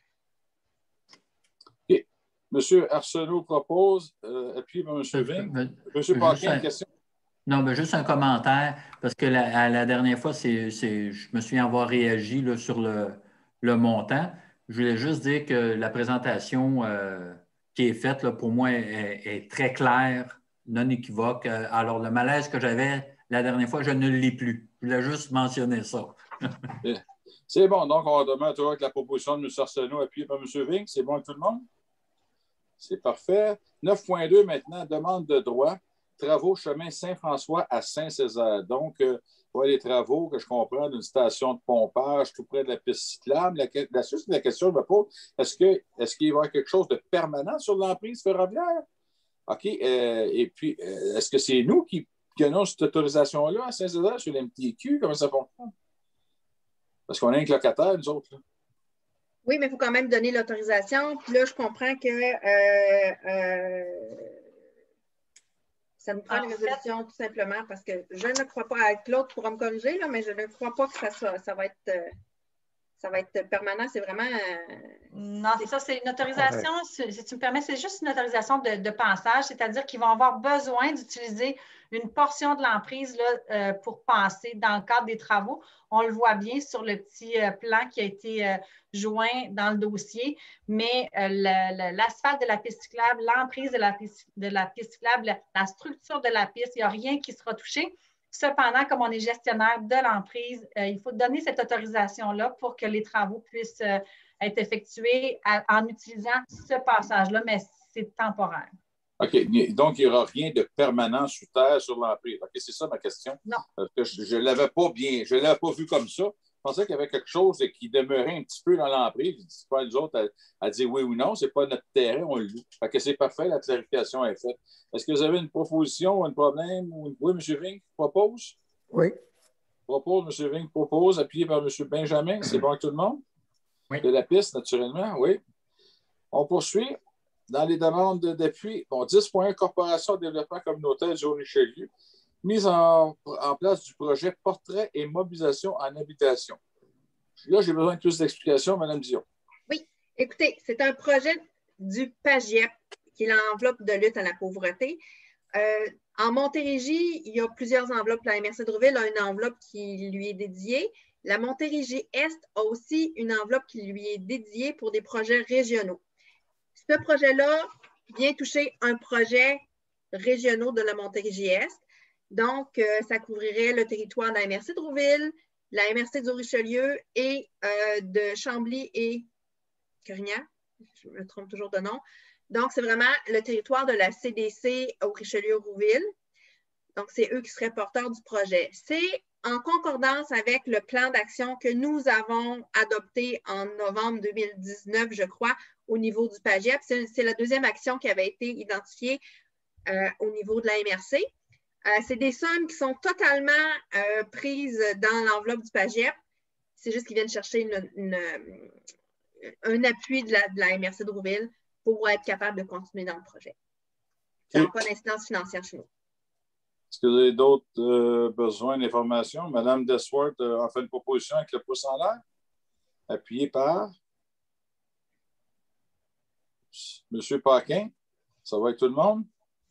OK. M. Arsenault propose, euh, puis M. Ving. M. Paquin, une question? Non, mais juste un commentaire, parce que la, à la dernière fois, c'est, c'est, je me souviens avoir réagi là, sur le, le montant. Je voulais juste dire que la présentation euh, qui est faite, là, pour moi, est, est très claire, non équivoque. Alors, le malaise que j'avais la dernière fois, je ne l'ai plus. Je voulais juste mentionner ça. C'est bon. Donc, on demande toujours avec la proposition de M. Arsenault appuyée par M. Ving. C'est bon avec tout le monde? C'est parfait. neuf point deux maintenant, demande de droit. Travaux chemin Saint-François à Saint-Césaire. Donc, euh, ouais, les travaux que je comprends d'une station de pompage tout près de la piste cyclable. La, la, la question me pose, est-ce qu'il est qu'il va y avoir quelque chose de permanent sur l'emprise ferroviaire? OK. Euh, et puis, euh, est-ce que c'est nous qui, qui avons cette autorisation-là à Saint-Césaire sur l'M T Q? Comment ça fonctionne? Parce qu'on a un locataire, nous autres. Là. Oui, mais il faut quand même donner l'autorisation. Puis là, je comprends que euh, euh, ça nous prend en une résolution fait, tout simplement parce que je ne crois pas, Claude pourra me corriger, là, mais je ne crois pas que ça, soit, ça va être... Euh, ça va être permanent, c'est vraiment... Euh, non, c'est ça, c'est une autorisation, si, si tu me permets, c'est juste une autorisation de, de passage, c'est-à-dire qu'ils vont avoir besoin d'utiliser une portion de l'emprise euh, pour passer dans le cadre des travaux. On le voit bien sur le petit euh, plan qui a été euh, joint dans le dossier, mais euh, l'asphalte de la piste cyclable, l'emprise de la piste, de la piste cyclable, la, la structure de la piste, il n'y a rien qui sera touché. Cependant, comme on est gestionnaire de l'emprise, euh, il faut donner cette autorisation-là pour que les travaux puissent euh, être effectués à, en utilisant ce passage-là, mais c'est temporaire. OK. Donc, il n'y aura rien de permanent sous terre sur l'emprise. OK, c'est ça ma question. Non. Parce que je ne l'avais pas bien, je ne l'avais pas vu comme ça. Je pensais qu'il y avait quelque chose qui demeurait un petit peu dans l'emprise. Ce n'est pas nous autres à, à dire oui ou non, ce n'est pas notre terrain, on le loue. Fait que c'est parfait, la clarification est faite. Est-ce que vous avez une proposition ou un problème? Oui, M. Ving propose? Oui. Propose, M. Ving propose, appuyé par M. Benjamin. C'est bon avec tout le monde? Oui. De la piste, naturellement, oui. On poursuit. Dans les demandes d'appui, bon, dix point un, Corporation de développement communautaire du Haut-Richelieu, mise en, en place du projet Portrait et mobilisation en habitation. Là, j'ai besoin de plus d'explications, Mme Dion. Oui, écoutez, c'est un projet du PAGIEP, qui est l'enveloppe de lutte à la pauvreté. Euh, en Montérégie, il y a plusieurs enveloppes. La M R C de Rouville a une enveloppe qui lui est dédiée. La Montérégie-Est a aussi une enveloppe qui lui est dédiée pour des projets régionaux. Ce projet-là vient toucher un projet régional de la Montérégie-Est. Donc, euh, ça couvrirait le territoire de la M R C de Rouville, la M R C du Richelieu et euh, de Chambly et Carignan. Je me trompe toujours de nom. Donc, c'est vraiment le territoire de la C D C au Richelieu-Rouville. Donc, c'est eux qui seraient porteurs du projet. C'est en concordance avec le plan d'action que nous avons adopté en novembre deux mille dix-neuf, je crois, au niveau du PAGIEP. C'est la deuxième action qui avait été identifiée euh, au niveau de la M R C. Euh, c'est des sommes qui sont totalement euh, prises dans l'enveloppe du PAGIEP. C'est juste qu'ils viennent chercher une, une, un appui de la, de la M R C de Rouville pour être capable de continuer dans le projet. Ça n'a pas d'incidence financière chez nous. Est-ce que vous avez d'autres euh, besoins d'informations? Mme Desworth euh, a fait une proposition avec le pouce en l'air, appuyée par M. Paquin. Ça va avec tout le monde?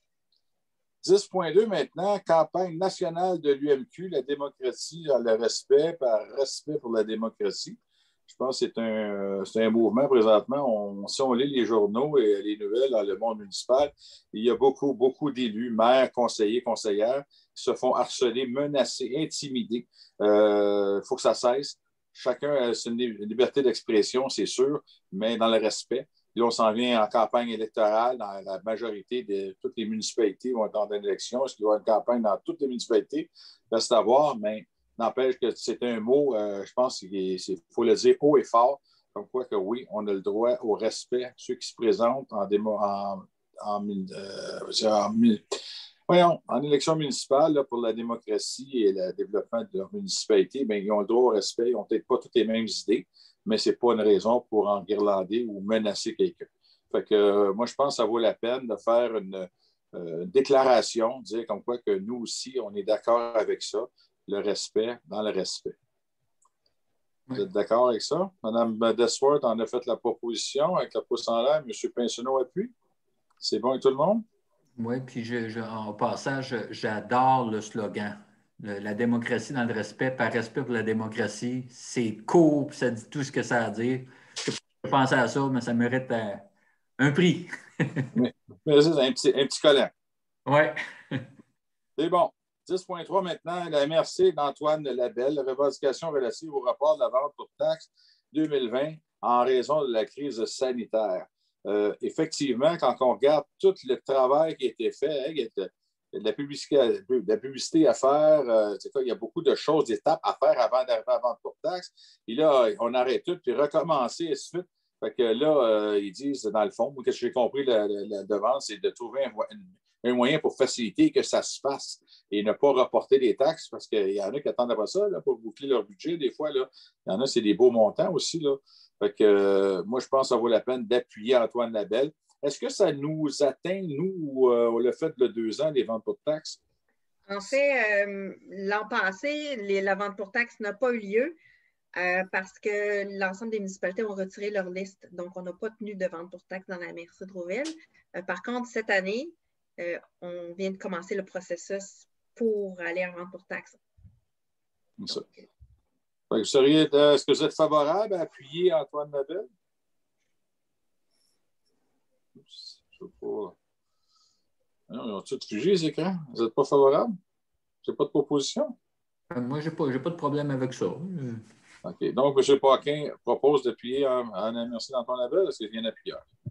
dix point deux maintenant, campagne nationale de l'U M Q, la démocratie, le respect, par respect pour la démocratie. Je pense que c'est un, c'est un mouvement présentement. On, si on lit les journaux et les nouvelles dans le monde municipal, il y a beaucoup, beaucoup d'élus, maires, conseillers, conseillères qui se font harceler, menacer, intimider. Il euh, faut que ça cesse. Chacun a une liberté d'expression, c'est sûr, mais dans le respect. Là, on s'en vient en campagne électorale dans la majorité de toutes les municipalités vont être en élection. Est-ce qu'il y aura une campagne dans toutes les municipalités? Reste à voir, mais n'empêche que c'est un mot, euh, je pense qu'il faut le dire haut et fort, comme quoi que oui, on a le droit au respect, ceux qui se présentent en, démo, en, en, euh, en, voyons, en élection municipale là, pour la démocratie et le développement de leur municipalité, bien, ils ont le droit au respect, ils n'ont peut-être pas toutes les mêmes idées, mais ce n'est pas une raison pour enguirlander ou menacer quelqu'un. Fait que euh, moi, je pense que ça vaut la peine de faire une euh, déclaration, dire comme quoi que nous aussi, on est d'accord avec ça. Le respect dans le respect. Vous êtes d'accord avec ça? Mme Desworth en a fait la proposition avec la pouce en l'air. M. Pinsonneau appuie. C'est bon avec tout le monde? Oui, puis je, je, en passage, j'adore le slogan. Le, la démocratie dans le respect, par respect pour la démocratie. C'est court, puis ça dit tout ce que ça a à dire. Je pensais à ça, mais ça mérite euh, un prix. mais, mais c'est un petit, un petit collant. Oui. C'est bon. dix point trois maintenant, la M R C d'Antoine Labelle, revendication relative au rapport de la vente pour taxes deux mille vingt en raison de la crise sanitaire. Euh, effectivement, quand on regarde tout le travail qui a été fait, hein, il y a de, de, la, publicité, de la publicité à faire, euh, quoi, il y a beaucoup de choses, d'étapes à faire avant d'arriver à la vente pour taxes. Et là, on arrête tout, puis recommencer, et ainsi de suite. Fait que là, euh, ils disent, dans le fond, moi, ce que j'ai compris la, la, la demande, c'est de trouver un, un moyen pour faciliter que ça se fasse et ne pas reporter des taxes, parce qu'il y en a qui attendent après ça là, pour boucler leur budget. Des fois, là, il y en a, c'est des beaux montants aussi. Là. Fait que, euh, moi, je pense que ça vaut la peine d'appuyer Antoine Labelle. Est-ce que ça nous atteint, nous, euh, le fait de deux ans, les ventes pour taxes? En fait, euh, l'an passé, les, la vente pour taxes n'a pas eu lieu euh, parce que l'ensemble des municipalités ont retiré leur liste. Donc, on n'a pas tenu de vente pour taxes dans la M R C de Rouville. Euh, par contre, cette année, euh, on vient de commencer le processus pour aller en vente pour taxes. Ça. Vous seriez, est-ce que vous êtes favorable à appuyer Antoine Labelle? Je ne sais pas. Non, ils ont tous figé les écrans. Vous n'êtes pas favorable? Vous n'avez pas de proposition? Moi, je n'ai pas, j'ai pas de problème avec ça. OK. Donc, M. Paquin propose d'appuyer en, en M R C d'Antoine Labelle. Est-ce qu'il vient d'appuyer?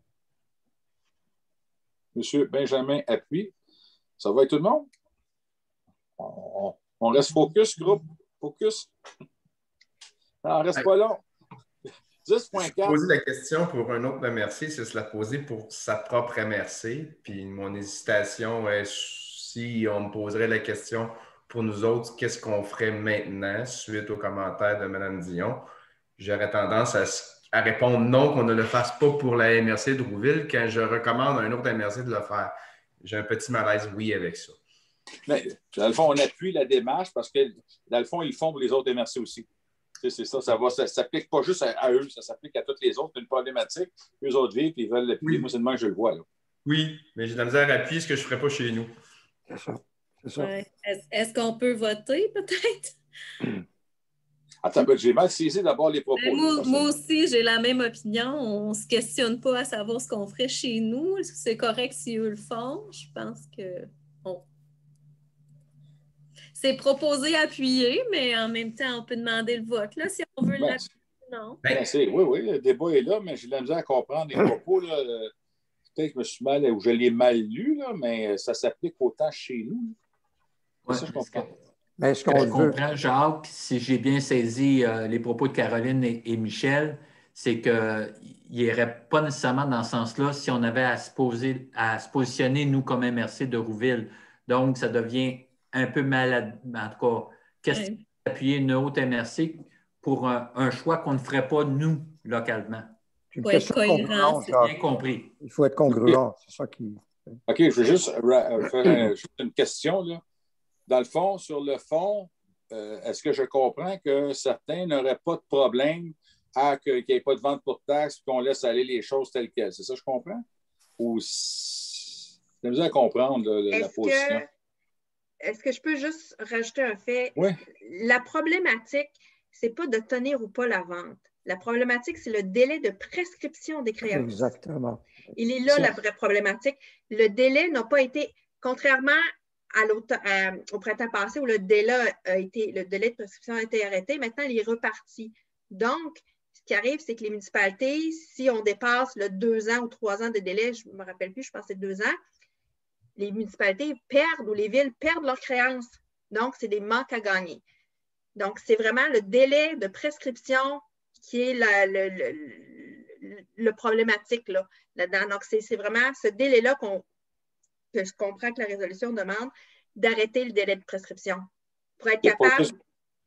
M. Benjamin appuie. Ça va avec tout le monde? On, on reste focus, groupe. Focus. Non, on reste pas long. dix point quatre. Poser la question pour un autre M R C, c'est se la poser pour sa propre M R C. Puis mon hésitation est si on me poserait la question pour nous autres, qu'est-ce qu'on ferait maintenant suite aux commentaires de Mme Dion? J'aurais tendance à, à répondre non, qu'on ne le fasse pas pour la M R C de Rouville quand je recommande à un autre M R C de le faire. J'ai un petit malaise, oui, avec ça. Mais, dans le fond, on appuie la démarche parce que, dans le fond, ils le font pour les autres M R C aussi. C'est ça, ça ne s'applique pas juste à, à eux, ça s'applique à tous les autres. C'est une problématique, eux autres vivent et ils veulent l'appuyer. Oui. Moi, c'est de même que je le vois. Là. Oui, mais j'ai de la misère à appuyer ce que je ne ferais pas chez nous. C'est ça. C'est ça. Ouais. Est-ce, est-ce qu'on peut voter, peut-être? Attends, ben, j'ai mal saisi d'abord les propos. Moi, moi aussi, j'ai la même opinion. On ne se questionne pas à savoir ce qu'on ferait chez nous. C'est correct si eux le font. Je pense que on... c'est proposé appuyer, mais en même temps, on peut demander le vote là, si on veut ben, l'appuyer. Non. Ben, oui, oui, le débat est là, mais j'ai de la misère à comprendre les propos. Là. Peut-être que je me suis mal ou je l'ai mal lu, là, mais ça s'applique autant chez nous. C'est ouais, ça que je comprends. Mais est-ce qu'on je veut... comprends, Jacques, si j'ai bien saisi euh, les propos de Caroline et, et Michel, c'est qu'il n'irait pas nécessairement dans ce sens-là si on avait à se, poser, à se positionner, nous, comme M R C de Rouville. Donc, ça devient un peu malade. En tout cas, qu'est-ce qui peut appuyer une autre M R C pour un, un choix qu'on ne ferait pas, nous, localement? Il faut être cohérent. C'est bien compris. Il faut être congruent. C'est ça qui... OK, je veux juste faire une question, là. Dans le fond, sur le fond, euh, est-ce que je comprends que certains n'auraient pas de problème à qu'il n'y ait pas de vente pour taxe et qu'on laisse aller les choses telles quelles? C'est ça que je comprends? Ou c'est difficile à comprendre là, la position? Que, est-ce que je peux juste rajouter un fait? Oui. La problématique, ce n'est pas de tenir ou pas la vente. La problématique, c'est le délai de prescription des créances. Exactement. Il est là c'est... la vraie problématique. Le délai n'a pas été, contrairement à à, au printemps passé où le délai, a été, le délai de prescription a été arrêté, maintenant il est reparti. Donc, ce qui arrive, c'est que les municipalités, si on dépasse le deux ans ou trois ans de délai, je ne me rappelle plus, je pense que c'est deux ans, les municipalités perdent ou les villes perdent leurs créances. Donc, c'est des manques à gagner. Donc, c'est vraiment le délai de prescription qui est la, le, le, le, le problématique là, là-dedans. Donc, c'est, c'est vraiment ce délai-là qu'on, que je comprends que la résolution demande d'arrêter le délai de prescription pour être capable... Juste,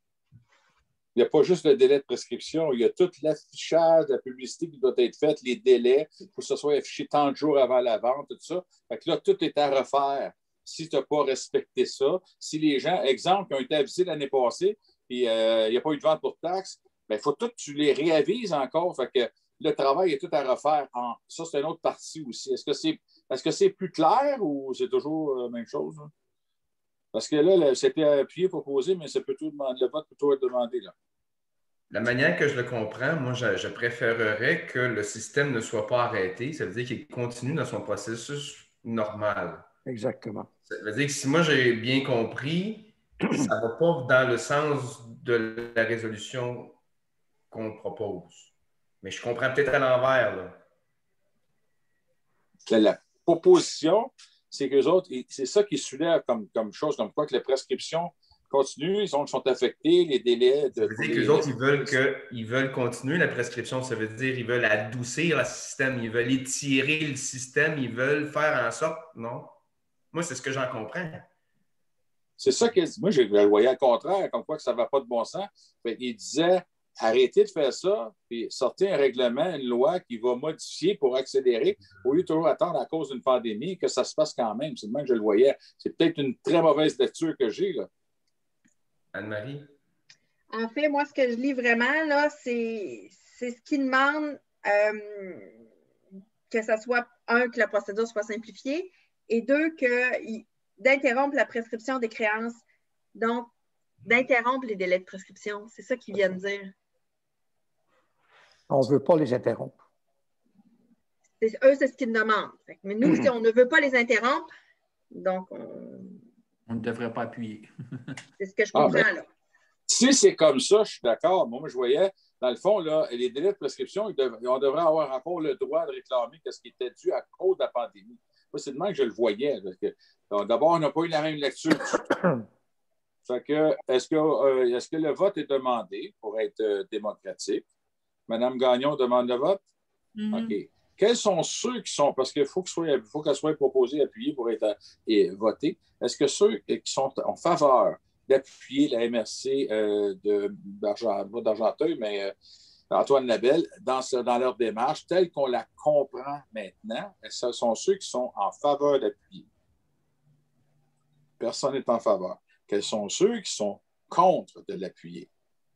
il n'y a pas juste le délai de prescription, il y a tout l'affichage, la publicité qui doit être faite, les délais, pour que ce soit affiché tant de jours avant la vente, tout ça. Fait que là, tout est à refaire. Si tu n'as pas respecté ça, si les gens, exemple, qui ont été avisés l'année passée, puis euh, il n'y a pas eu de vente pour taxe, il faut tout que tu les réavises encore. Fait que le travail est tout à refaire. En, ça, c'est une autre partie aussi. Est-ce que c'est, est-ce que c'est plus clair ou c'est toujours la même chose? Hein? Parce que là, là c'était appuyé, proposé, mais c'est plutôt demandé, le vote plutôt être demandé. Là. La manière que je le comprends, moi, je, je préférerais que le système ne soit pas arrêté. Ça veut dire qu'il continue dans son processus normal. Exactement. Ça veut dire que si moi, j'ai bien compris, ça ne va pas dans le sens de la résolution qu'on propose. Mais je comprends peut-être à l'envers. Là. La proposition, c'est qu'eux autres, c'est ça qui soulève comme, comme chose, comme quoi que les prescriptions continuent, ils sont, sont affectés, les délais. De, ça veut dire qu'eux autres, ils veulent, que, ils veulent continuer la prescription. Ça veut dire qu'ils veulent adoucir le système, ils veulent étirer le système, ils veulent faire en sorte, non? Moi, c'est ce que j'en comprends. C'est ça que moi, je le voyais au contraire, comme quoi que ça ne va pas de bon sens. Il disait, arrêtez de faire ça, puis sortez un règlement, une loi qui va modifier pour accélérer, au lieu de toujours attendre à cause d'une pandémie, que ça se passe quand même. C'est le même que je le voyais. C'est peut-être une très mauvaise lecture que j'ai, là. Anne-Marie? En fait, moi, ce que je lis vraiment, là, c'est, c'est ce qui demande euh, que ça soit, un, que la procédure soit simplifiée, et deux, que, d'interrompre la prescription des créances. Donc, d'interrompre les délais de prescription. C'est ça qu'ils viennent dire. On ne veut pas les interrompre. C'est, eux, c'est ce qu'ils demandent. Mais nous, si on ne veut pas les interrompre, donc on... On ne devrait pas appuyer. C'est ce que je comprends, ah, ben, là. Si c'est comme ça, je suis d'accord. Moi, je voyais, dans le fond, là, les délais de prescription, on devrait avoir encore le droit de réclamer ce qui était dû à cause de la pandémie. Moi, c'est de même que je le voyais. Parce que, donc, d'abord, on n'a pas eu la même lecture. Fait que, est-ce que, euh, est-ce que le vote est demandé pour être euh, démocratique? Madame Gagnon demande le vote? Mm-hmm. OK. Quels sont ceux qui sont, parce qu'il faut, que soit, faut qu'elle soit proposée, appuyée pour être et, votée. Est-ce que ceux qui sont en faveur d'appuyer la M R C euh, de, d'Argent, pas d'Argenteuil, mais Antoine Labelle, dans, ce, dans leur démarche, telle qu'on la comprend maintenant, ce sont ceux qui sont en faveur d'appuyer. Personne n'est en faveur. Quels sont ceux qui sont contre de l'appuyer?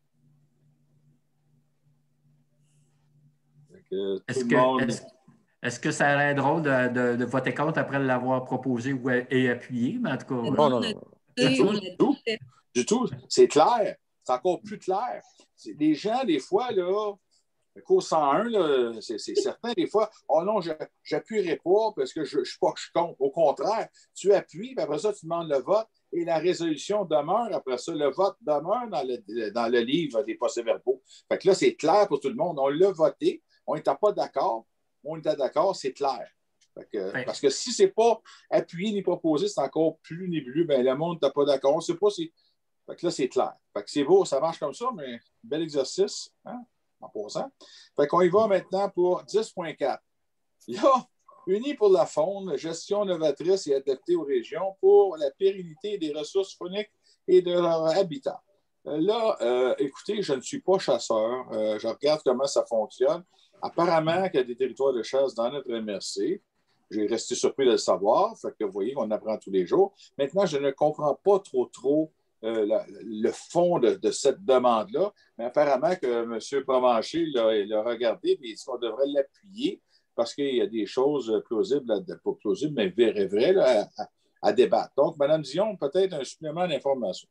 Est-ce que, monde... est-ce, est-ce que ça aurait drôle de, de, de voter contre après l'avoir proposé ou, et appuyé? Mais en tout cas, non, non, non. Du tout, du tout. Du tout. C'est clair. C'est encore plus clair. C'est, les gens, des fois, là, le cours cent un, là, c'est, c'est certain, des fois, oh non, je n'appuierai pas parce que je ne suis pas que je compte. Au contraire, tu appuies, puis après ça, tu demandes le vote et la résolution demeure. Après ça, le vote demeure dans le, dans le livre des procès-verbaux. Fait que là, c'est clair pour tout le monde. On l'a voté, on n'était pas d'accord, on était d'accord, c'est clair. Fait que, ouais. Parce que si ce n'est pas appuyé ni proposé, c'est encore plus nébuleux. Ben, le monde n'est pas d'accord. On ne sait pas si. Fait que là, c'est clair. Fait que c'est beau, ça marche comme ça, mais bel exercice. Hein? En passant. Fait qu'on y va maintenant pour dix point quatre. Il y a Unis pour la faune, gestion novatrice et adaptée aux régions pour la pérennité des ressources fauniques et de leur habitat. Là, euh, écoutez, je ne suis pas chasseur. Euh, je regarde comment ça fonctionne. Apparemment, qu'il y a des territoires de chasse dans notre M R C. J'ai resté surpris de le savoir. Fait que vous voyez, on apprend tous les jours. Maintenant, je ne comprends pas trop, trop Euh, la, le fond de, de cette demande-là, mais apparemment que M. Provencher l'a regardé et il dit qu'on devrait l'appuyer parce qu'il y a des choses plausibles, pas plausibles, mais vraies, vraies là, à, à débattre. Donc, Mme Dion, peut-être un supplément d'information.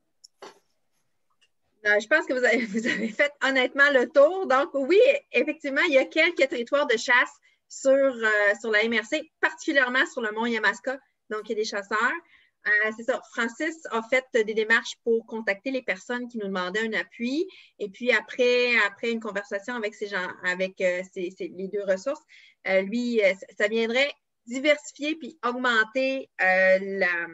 Je pense que vous avez, vous avez fait honnêtement le tour. Donc, oui, effectivement, il y a quelques territoires de chasse sur, euh, sur la M R C, particulièrement sur le mont Yamaska. Donc, il y a des chasseurs. Euh, c'est ça. Francis a fait des démarches pour contacter les personnes qui nous demandaient un appui. Et puis après, après une conversation avec ces gens, avec euh, ces, ces, les deux ressources, euh, lui, euh, ça viendrait diversifier puis augmenter euh, la,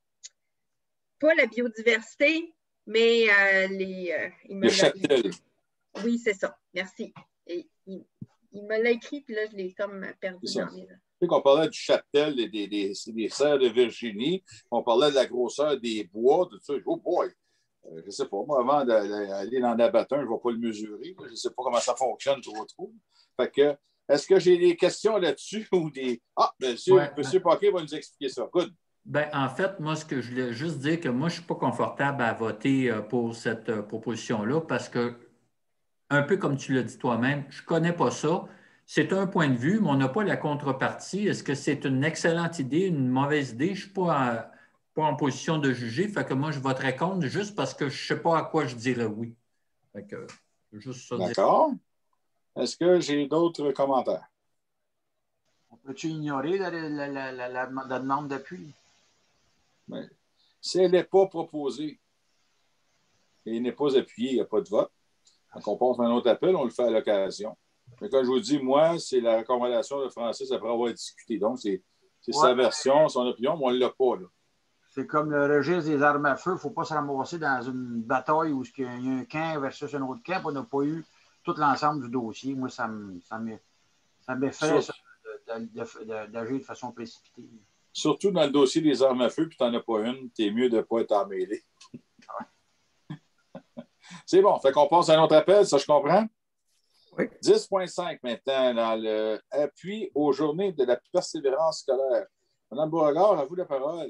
pas la biodiversité, mais euh, les. Euh, il me le cheptel. Oui, c'est ça. Merci. Et, il, il me l'a écrit, puis là, je l'ai comme perdu dans mes. On parlait du cheptel, des, des, des, des serres de Virginie, on parlait de la grosseur des bois, tout ça. Oh boy! Euh, je ne sais pas, moi, avant d'aller dans l'abatteur, je ne vais pas le mesurer. Je ne sais pas comment ça fonctionne trop trop. Fait que, est-ce que j'ai des questions là-dessus ou des. Ah, monsieur, ouais, monsieur ben, Paquet va nous expliquer ça. Good. Ben, en fait, moi, ce que je voulais juste dire, que moi, je ne suis pas confortable à voter pour cette proposition-là parce que, un peu comme tu l'as dit toi-même, je ne connais pas ça. C'est un point de vue, mais on n'a pas la contrepartie. Est-ce que c'est une excellente idée, une mauvaise idée? Je ne suis pas en, pas en position de juger. Fait que moi, je voterais contre juste parce que je ne sais pas à quoi je dirais oui. Fait que, juste ça. D'accord. Est-ce que j'ai d'autres commentaires? Peux-tu ignorer la, la, la, la, la, la demande d'appui? Ben, si elle n'est pas proposée et n'est pas appuyée, il n'y a pas de vote. Donc, on passe à un autre appel, on le fait à l'occasion. Mais comme je vous dis, moi, c'est la recommandation de Francis après avoir discuté. Donc, c'est ouais. sa version, son opinion, mais on ne l'a pas. C'est comme le registre des armes à feu. Il ne faut pas se ramasser dans une bataille où il y a un camp versus un autre camp. On n'a pas eu tout l'ensemble du dossier. Moi, ça m'effraie d'agir de façon précipitée. Surtout dans le dossier des armes à feu, puis tu n'en as pas une, tu es mieux de ne pas être emmêlé. Ouais. C'est bon. Fait qu'on passe à un autre appel, ça je comprends? Oui. dix point cinq maintenant, dans l'appui aux journées de la persévérance scolaire. Madame Beauregard, à vous la parole.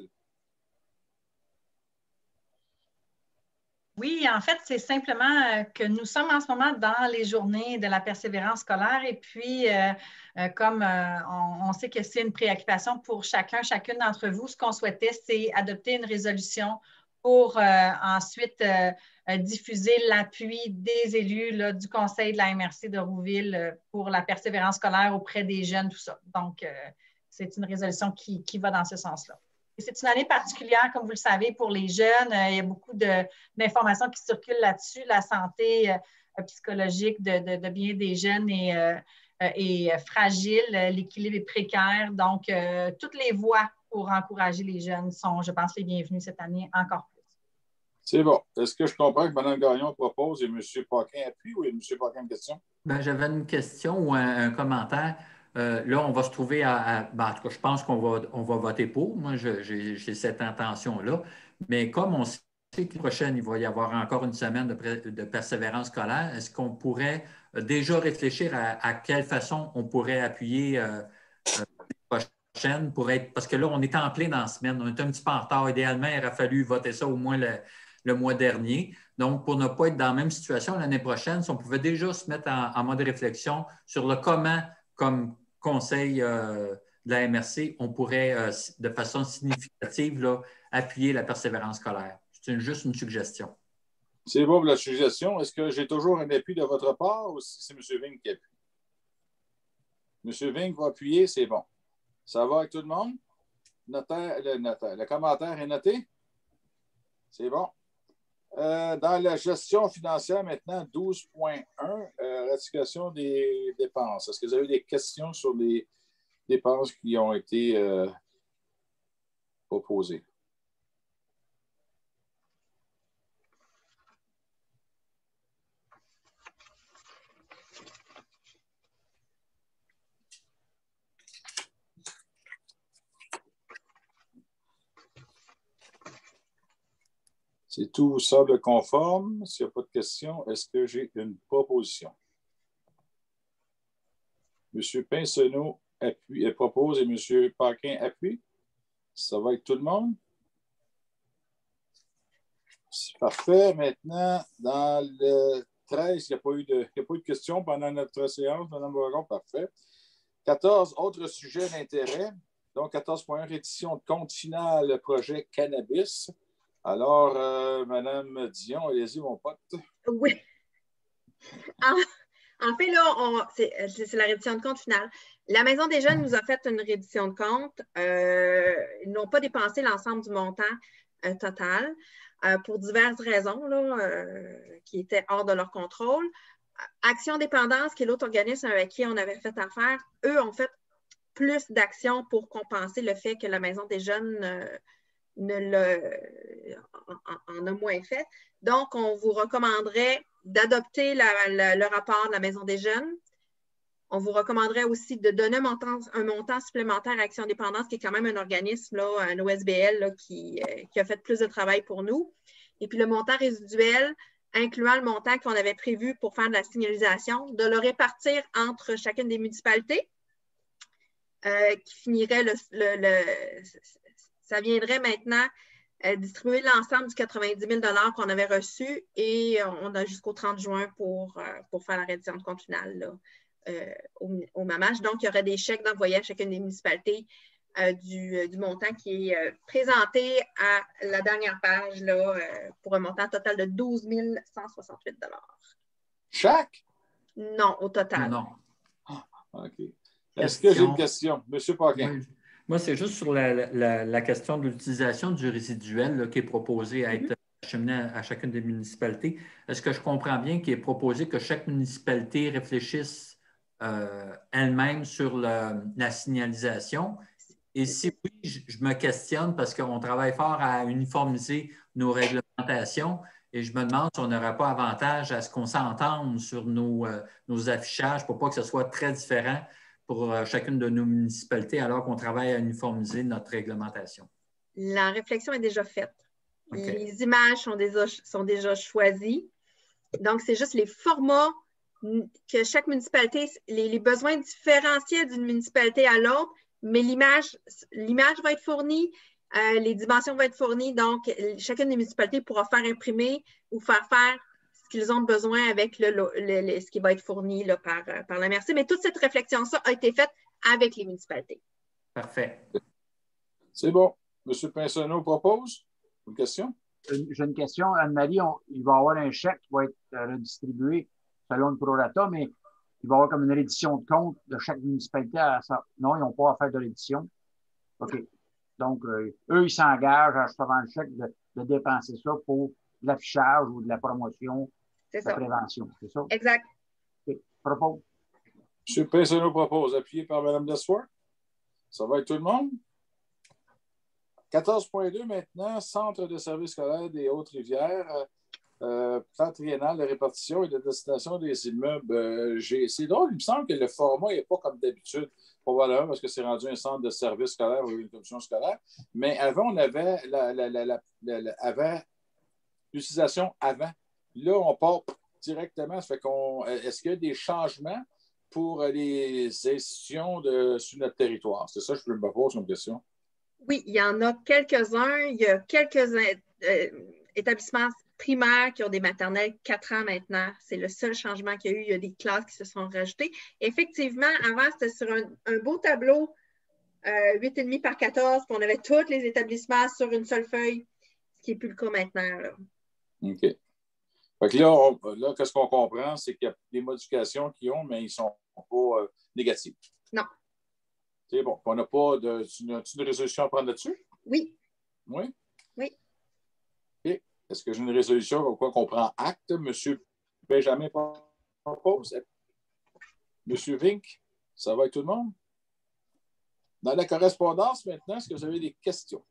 Oui, en fait, c'est simplement que nous sommes en ce moment dans les journées de la persévérance scolaire et puis, euh, euh, comme euh, on, on sait que c'est une préoccupation pour chacun, chacune d'entre vous, ce qu'on souhaitait, c'est adopter une résolution pour euh, ensuite euh, euh, diffuser l'appui des élus là, du Conseil de la M R C de Rouville euh, pour la persévérance scolaire auprès des jeunes, tout ça. Donc, euh, c'est une résolution qui, qui va dans ce sens-là. Et c'est une année particulière, comme vous le savez, pour les jeunes. Euh, il y a beaucoup d'informations qui circulent là-dessus. La santé euh, psychologique de, de, de bien des jeunes est, euh, est fragile, l'équilibre est précaire. Donc, euh, toutes les voies pour encourager les jeunes sont, je pense, les bienvenues cette année encore plus. C'est bon. Est-ce que je comprends que Mme Gagnon propose et M. Paquin appuie ou M. Paquin une question? Ben, j'avais une question ou un, un commentaire. Euh, là, on va se trouver à. à ben, en tout cas, je pense qu'on va, on va voter pour. Moi, j'ai cette intention-là. Mais comme on sait que la prochaine, il va y avoir encore une semaine de, de persévérance scolaire, est-ce qu'on pourrait déjà réfléchir à, à quelle façon on pourrait appuyer euh, euh, prochaine pour être. Parce que là, on est en plein dans la semaine. On est un petit peu en retard. Idéalement, il aurait fallu voter ça au moins le, le mois dernier. Donc, pour ne pas être dans la même situation l'année prochaine, si on pouvait déjà se mettre en, en mode réflexion sur le comment, comme conseil euh, de la M R C, on pourrait euh, de façon significative là, appuyer la persévérance scolaire. C'est une, juste une suggestion. C'est bon pour la suggestion. Est-ce que j'ai toujours un appui de votre part ou si c'est M. Ving qui appuie? M. Ving va appuyer, c'est bon. Ça va avec tout le monde? Notaire, le, notaire, le commentaire est noté? C'est bon. Euh, dans la gestion financière, maintenant, douze point un, euh, ratification des dépenses. Est-ce que vous avez des questions sur les dépenses qui ont été euh, proposées? Si tout semble conforme, s'il n'y a pas de questions, est-ce que j'ai une proposition? M. Pinsonneau appuie, propose et M. Paquin appuie. Ça va avec tout le monde? C'est parfait. Maintenant, dans le treize, il n'y a pas eu de, il n'y a pas eu de questions pendant notre séance, Mme Boiron. Parfait. quatorze, autres sujets d'intérêt. Donc, quatorze point un, reddition de compte final, projet cannabis. Alors, euh, Mme Dion, allez-y, mon pote. Oui. En, en fait, là, c'est la reddition de compte finale. La Maison des jeunes nous a fait une reddition de compte. Euh, ils n'ont pas dépensé l'ensemble du montant euh, total euh, pour diverses raisons là, euh, qui étaient hors de leur contrôle. Action Dépendance, qui est l'autre organisme avec qui on avait fait affaire, eux ont fait plus d'actions pour compenser le fait que la Maison des jeunes euh, ne le, en, en a moins fait. Donc, on vous recommanderait d'adopter la, la, le rapport de la Maison des jeunes. On vous recommanderait aussi de donner un montant, un montant supplémentaire à Action Dépendance, qui est quand même un organisme, là, un O S B L, là, qui, euh, qui a fait plus de travail pour nous. Et puis le montant résiduel, incluant le montant qu'on avait prévu pour faire de la signalisation, de le répartir entre chacune des municipalités, euh, qui finirait le, le, le ça viendrait maintenant euh, distribuer l'ensemble du quatre-vingt-dix mille dollars qu'on avait reçu et on a jusqu'au trente juin pour, euh, pour faire la reddition de compte finale là, euh, au, au MAMACH. Donc, il y aurait des chèques d'envoyer à chacune des municipalités euh, du, du montant qui est euh, présenté à la dernière page là, euh, pour un montant total de douze mille cent soixante-huit dollars. Chaque? Non, au total. Non. Ah, OK. Est-ce que j'ai une question? M. Paquin. Oui. Moi, c'est juste sur la, la, la question de l'utilisation du résiduel là, qui est proposé à être acheminé à, à chacune des municipalités. Est-ce que je comprends bien qu'il est proposé que chaque municipalité réfléchisse euh, elle-même sur le, la signalisation? Et si oui, je, je me questionne parce qu'on travaille fort à uniformiser nos réglementations et je me demande si on n'aurait pas avantage à ce qu'on s'entende sur nos, euh, nos affichages pour pas que ce soit très différent pour chacune de nos municipalités alors qu'on travaille à uniformiser notre réglementation? La réflexion est déjà faite. Okay. Les images sont déjà, sont déjà choisies. Donc, c'est juste les formats que chaque municipalité, les, les besoins différentiels d'une municipalité à l'autre, mais l'image l'image va être fournie, euh, les dimensions vont être fournies. Donc, chacune des municipalités pourra faire imprimer ou faire faire ce qu'ils ont besoin avec le, le, le, ce qui va être fourni là, par, par la M R C. Mais toute cette réflexion-là a été faite avec les municipalités. Parfait. C'est bon. M. Pinsonneau propose une question? J'ai une question. Anne-Marie, il va y avoir un chèque qui va être redistribué selon le prorata, mais il va y avoir comme une reddition de compte de chaque municipalité. À ça. Non, ils n'ont pas à faire de reddition. OK. Donc, euh, eux, ils s'engagent à recevoir le chèque de, de dépenser ça pour de l'affichage ou de la promotion, de la prévention. C'est ça? Exact. OK. Propose. M. Pinsonneau propose, appuyé par Mme Dessoir. Ça va avec tout le monde? quatorze point deux maintenant, Centre de services scolaires des Hautes-Rivières, euh, plan triennal de répartition et de destination des immeubles. Euh, c'est drôle, il me semble que le format n'est pas comme d'habitude, probablement parce que c'est rendu un centre de services scolaires ou une commission scolaire, mais avant, on avait la, la, la, la, la, la avant, l'utilisation avant. Là, on part directement. Ça fait qu'on, est-ce qu'il y a des changements pour les institutions de, sur notre territoire? C'est ça que je me pose comme question. Oui, il y en a quelques-uns. Il y a quelques euh, établissements primaires qui ont des maternelles quatre ans maintenant. C'est le seul changement qu'il y a eu. Il y a des classes qui se sont rajoutées. Effectivement, avant, c'était sur un, un beau tableau, euh, huit virgule cinq par quatorze, puis on avait tous les établissements sur une seule feuille, ce qui n'est plus le cas maintenant. Là. OK. Fait que là, on, là, qu'est-ce qu'on comprend, c'est qu'il y a des modifications qu'ils ont, mais ils ne sont pas euh, négatifs. Non. C'est bon. On n'a pas de, une, une résolution à prendre là-dessus? Oui. Oui? Oui. OK. Est-ce que j'ai une résolution comme quoi qu'on prend acte? M. Benjamin propose. M. Vink, ça va avec tout le monde? Dans la correspondance, maintenant, est-ce que vous avez des questions?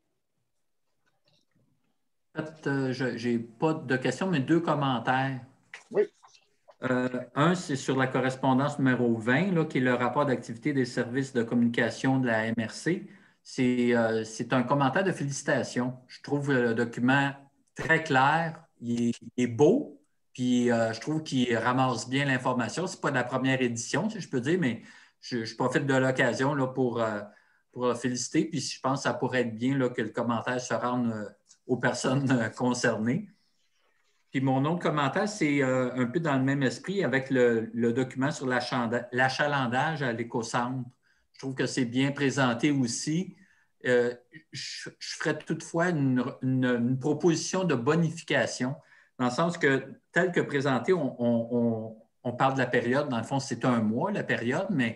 En fait, euh, je n'ai pas de questions, mais deux commentaires. Oui. Euh, un, c'est sur la correspondance numéro vingt, là, qui est le rapport d'activité des services de communication de la M R C. C'est euh, c'est un commentaire de félicitations. Je trouve le document très clair, il est, il est beau, puis euh, je trouve qu'il ramasse bien l'information. Ce n'est pas de la première édition, si je peux dire, mais je, je profite de l'occasion là, pour, euh, pour féliciter, puis je pense que ça pourrait être bien là, que le commentaire se rende euh, aux personnes euh, concernées. Puis mon autre commentaire, c'est euh, un peu dans le même esprit avec le, le document sur l'achalandage à l'écocentre. Je trouve que c'est bien présenté aussi. Euh, je, je ferais toutefois une, une, une proposition de bonification, dans le sens que, tel que présenté, on, on, on parle de la période. Dans le fond, c'est un mois, la période, mais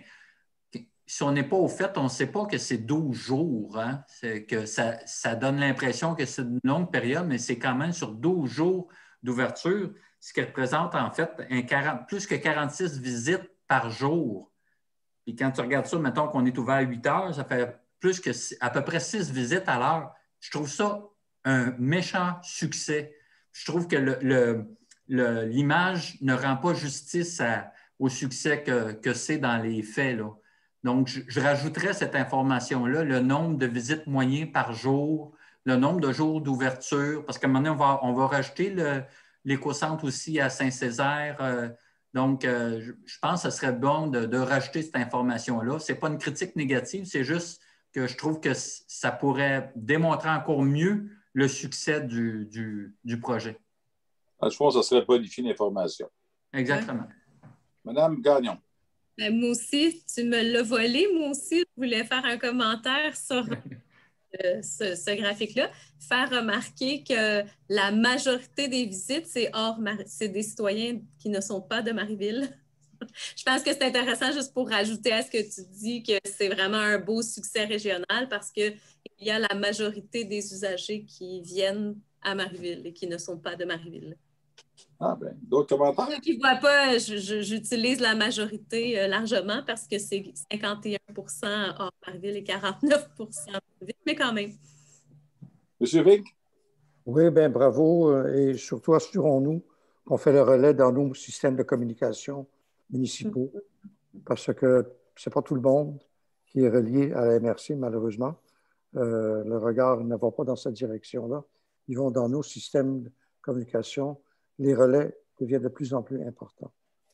si on n'est pas au fait, on ne sait pas que c'est douze jours. Hein? Que ça, ça donne l'impression que c'est une longue période, mais c'est quand même sur douze jours d'ouverture, ce qui représente en fait un quarante, plus que quarante-six visites par jour. Puis quand tu regardes ça, mettons qu'on est ouvert à huit heures, ça fait plus que à peu près six visites à l'heure. Je trouve ça un méchant succès. Je trouve que le, le, le, l'image ne rend pas justice à, au succès que, que c'est dans les faits, là. Donc, je, je rajouterais cette information-là, le nombre de visites moyennes par jour, le nombre de jours d'ouverture, parce qu'à un moment donné, on va, on va rajouter le, l'écocentre aussi à Saint-Césaire. Euh, donc, euh, je, je pense que ce serait bon de, de rajouter cette information-là. Ce n'est pas une critique négative, c'est juste que je trouve que ça pourrait démontrer encore mieux le succès du, du, du projet. Je pense que ça serait bonifier l'information. Exactement. Ouais. Madame Gagnon. Ben, moi aussi, tu me l'as volé. Moi aussi, je voulais faire un commentaire sur euh, ce, ce graphique-là. Faire remarquer que la majorité des visites, c'est hors, c'est des citoyens qui ne sont pas de Marieville. Je pense que c'est intéressant juste pour rajouter à ce que tu dis que c'est vraiment un beau succès régional parce qu'il y a la majorité des usagers qui viennent à Marieville et qui ne sont pas de Marieville. Ah bien, d'autres commentaires? Ceux qui ne voient pas, je, je, j'utilise la majorité euh, largement parce que c'est cinquante et un pour cent hors Marieville et quarante-neuf pour cent Marieville, mais quand même. Monsieur Vink? Oui, bien bravo et surtout assurons-nous qu'on fait le relais dans nos systèmes de communication municipaux parce que ce n'est pas tout le monde qui est relié à la M R C, malheureusement. Euh, le regard ne va pas dans cette direction-là. Ils vont dans nos systèmes de communication. Les relais deviennent de plus en plus importants.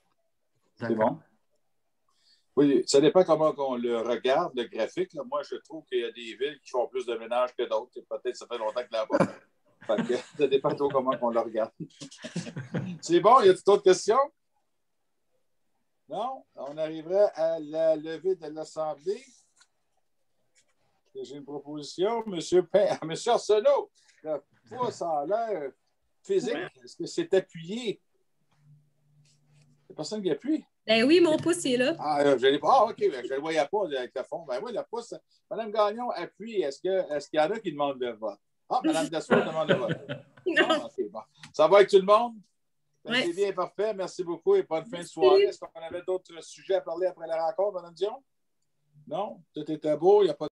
C'est bon. Oui, ça dépend comment on le regarde, le graphique. Là. Moi, je trouve qu'il y a des villes qui font plus de ménage que d'autres. Peut-être ça fait longtemps que là-bas. Fait que, ça dépend trop comment on le regarde. C'est bon, y a-t-il d'autres questions? Non? On arriverait à la levée de l'Assemblée. J'ai une proposition. Monsieur, Pain... Monsieur Arsenault, le pouce en l'air physique, est-ce que c'est appuyé? Il n'y a personne qui appuie? Ben oui, mon pouce est là. Ah, je l'ai pas. Ah, OK, ben, je ne le voyais pas avec le fond. Ben oui, le pouce. Madame Gagnon appuie. Est-ce que, est-ce qu'il y en a qui demandent le vote? Ah, Mme Dessoir demande le vote. Non. Ah, okay, bon. Ça va avec tout le monde? Ben, ouais. C'est bien, parfait. Merci beaucoup et bonne fin de soirée. Est-ce qu'on avait d'autres sujets à parler après la rencontre, Mme Dion? Non? Tout était beau. Il n'y a pas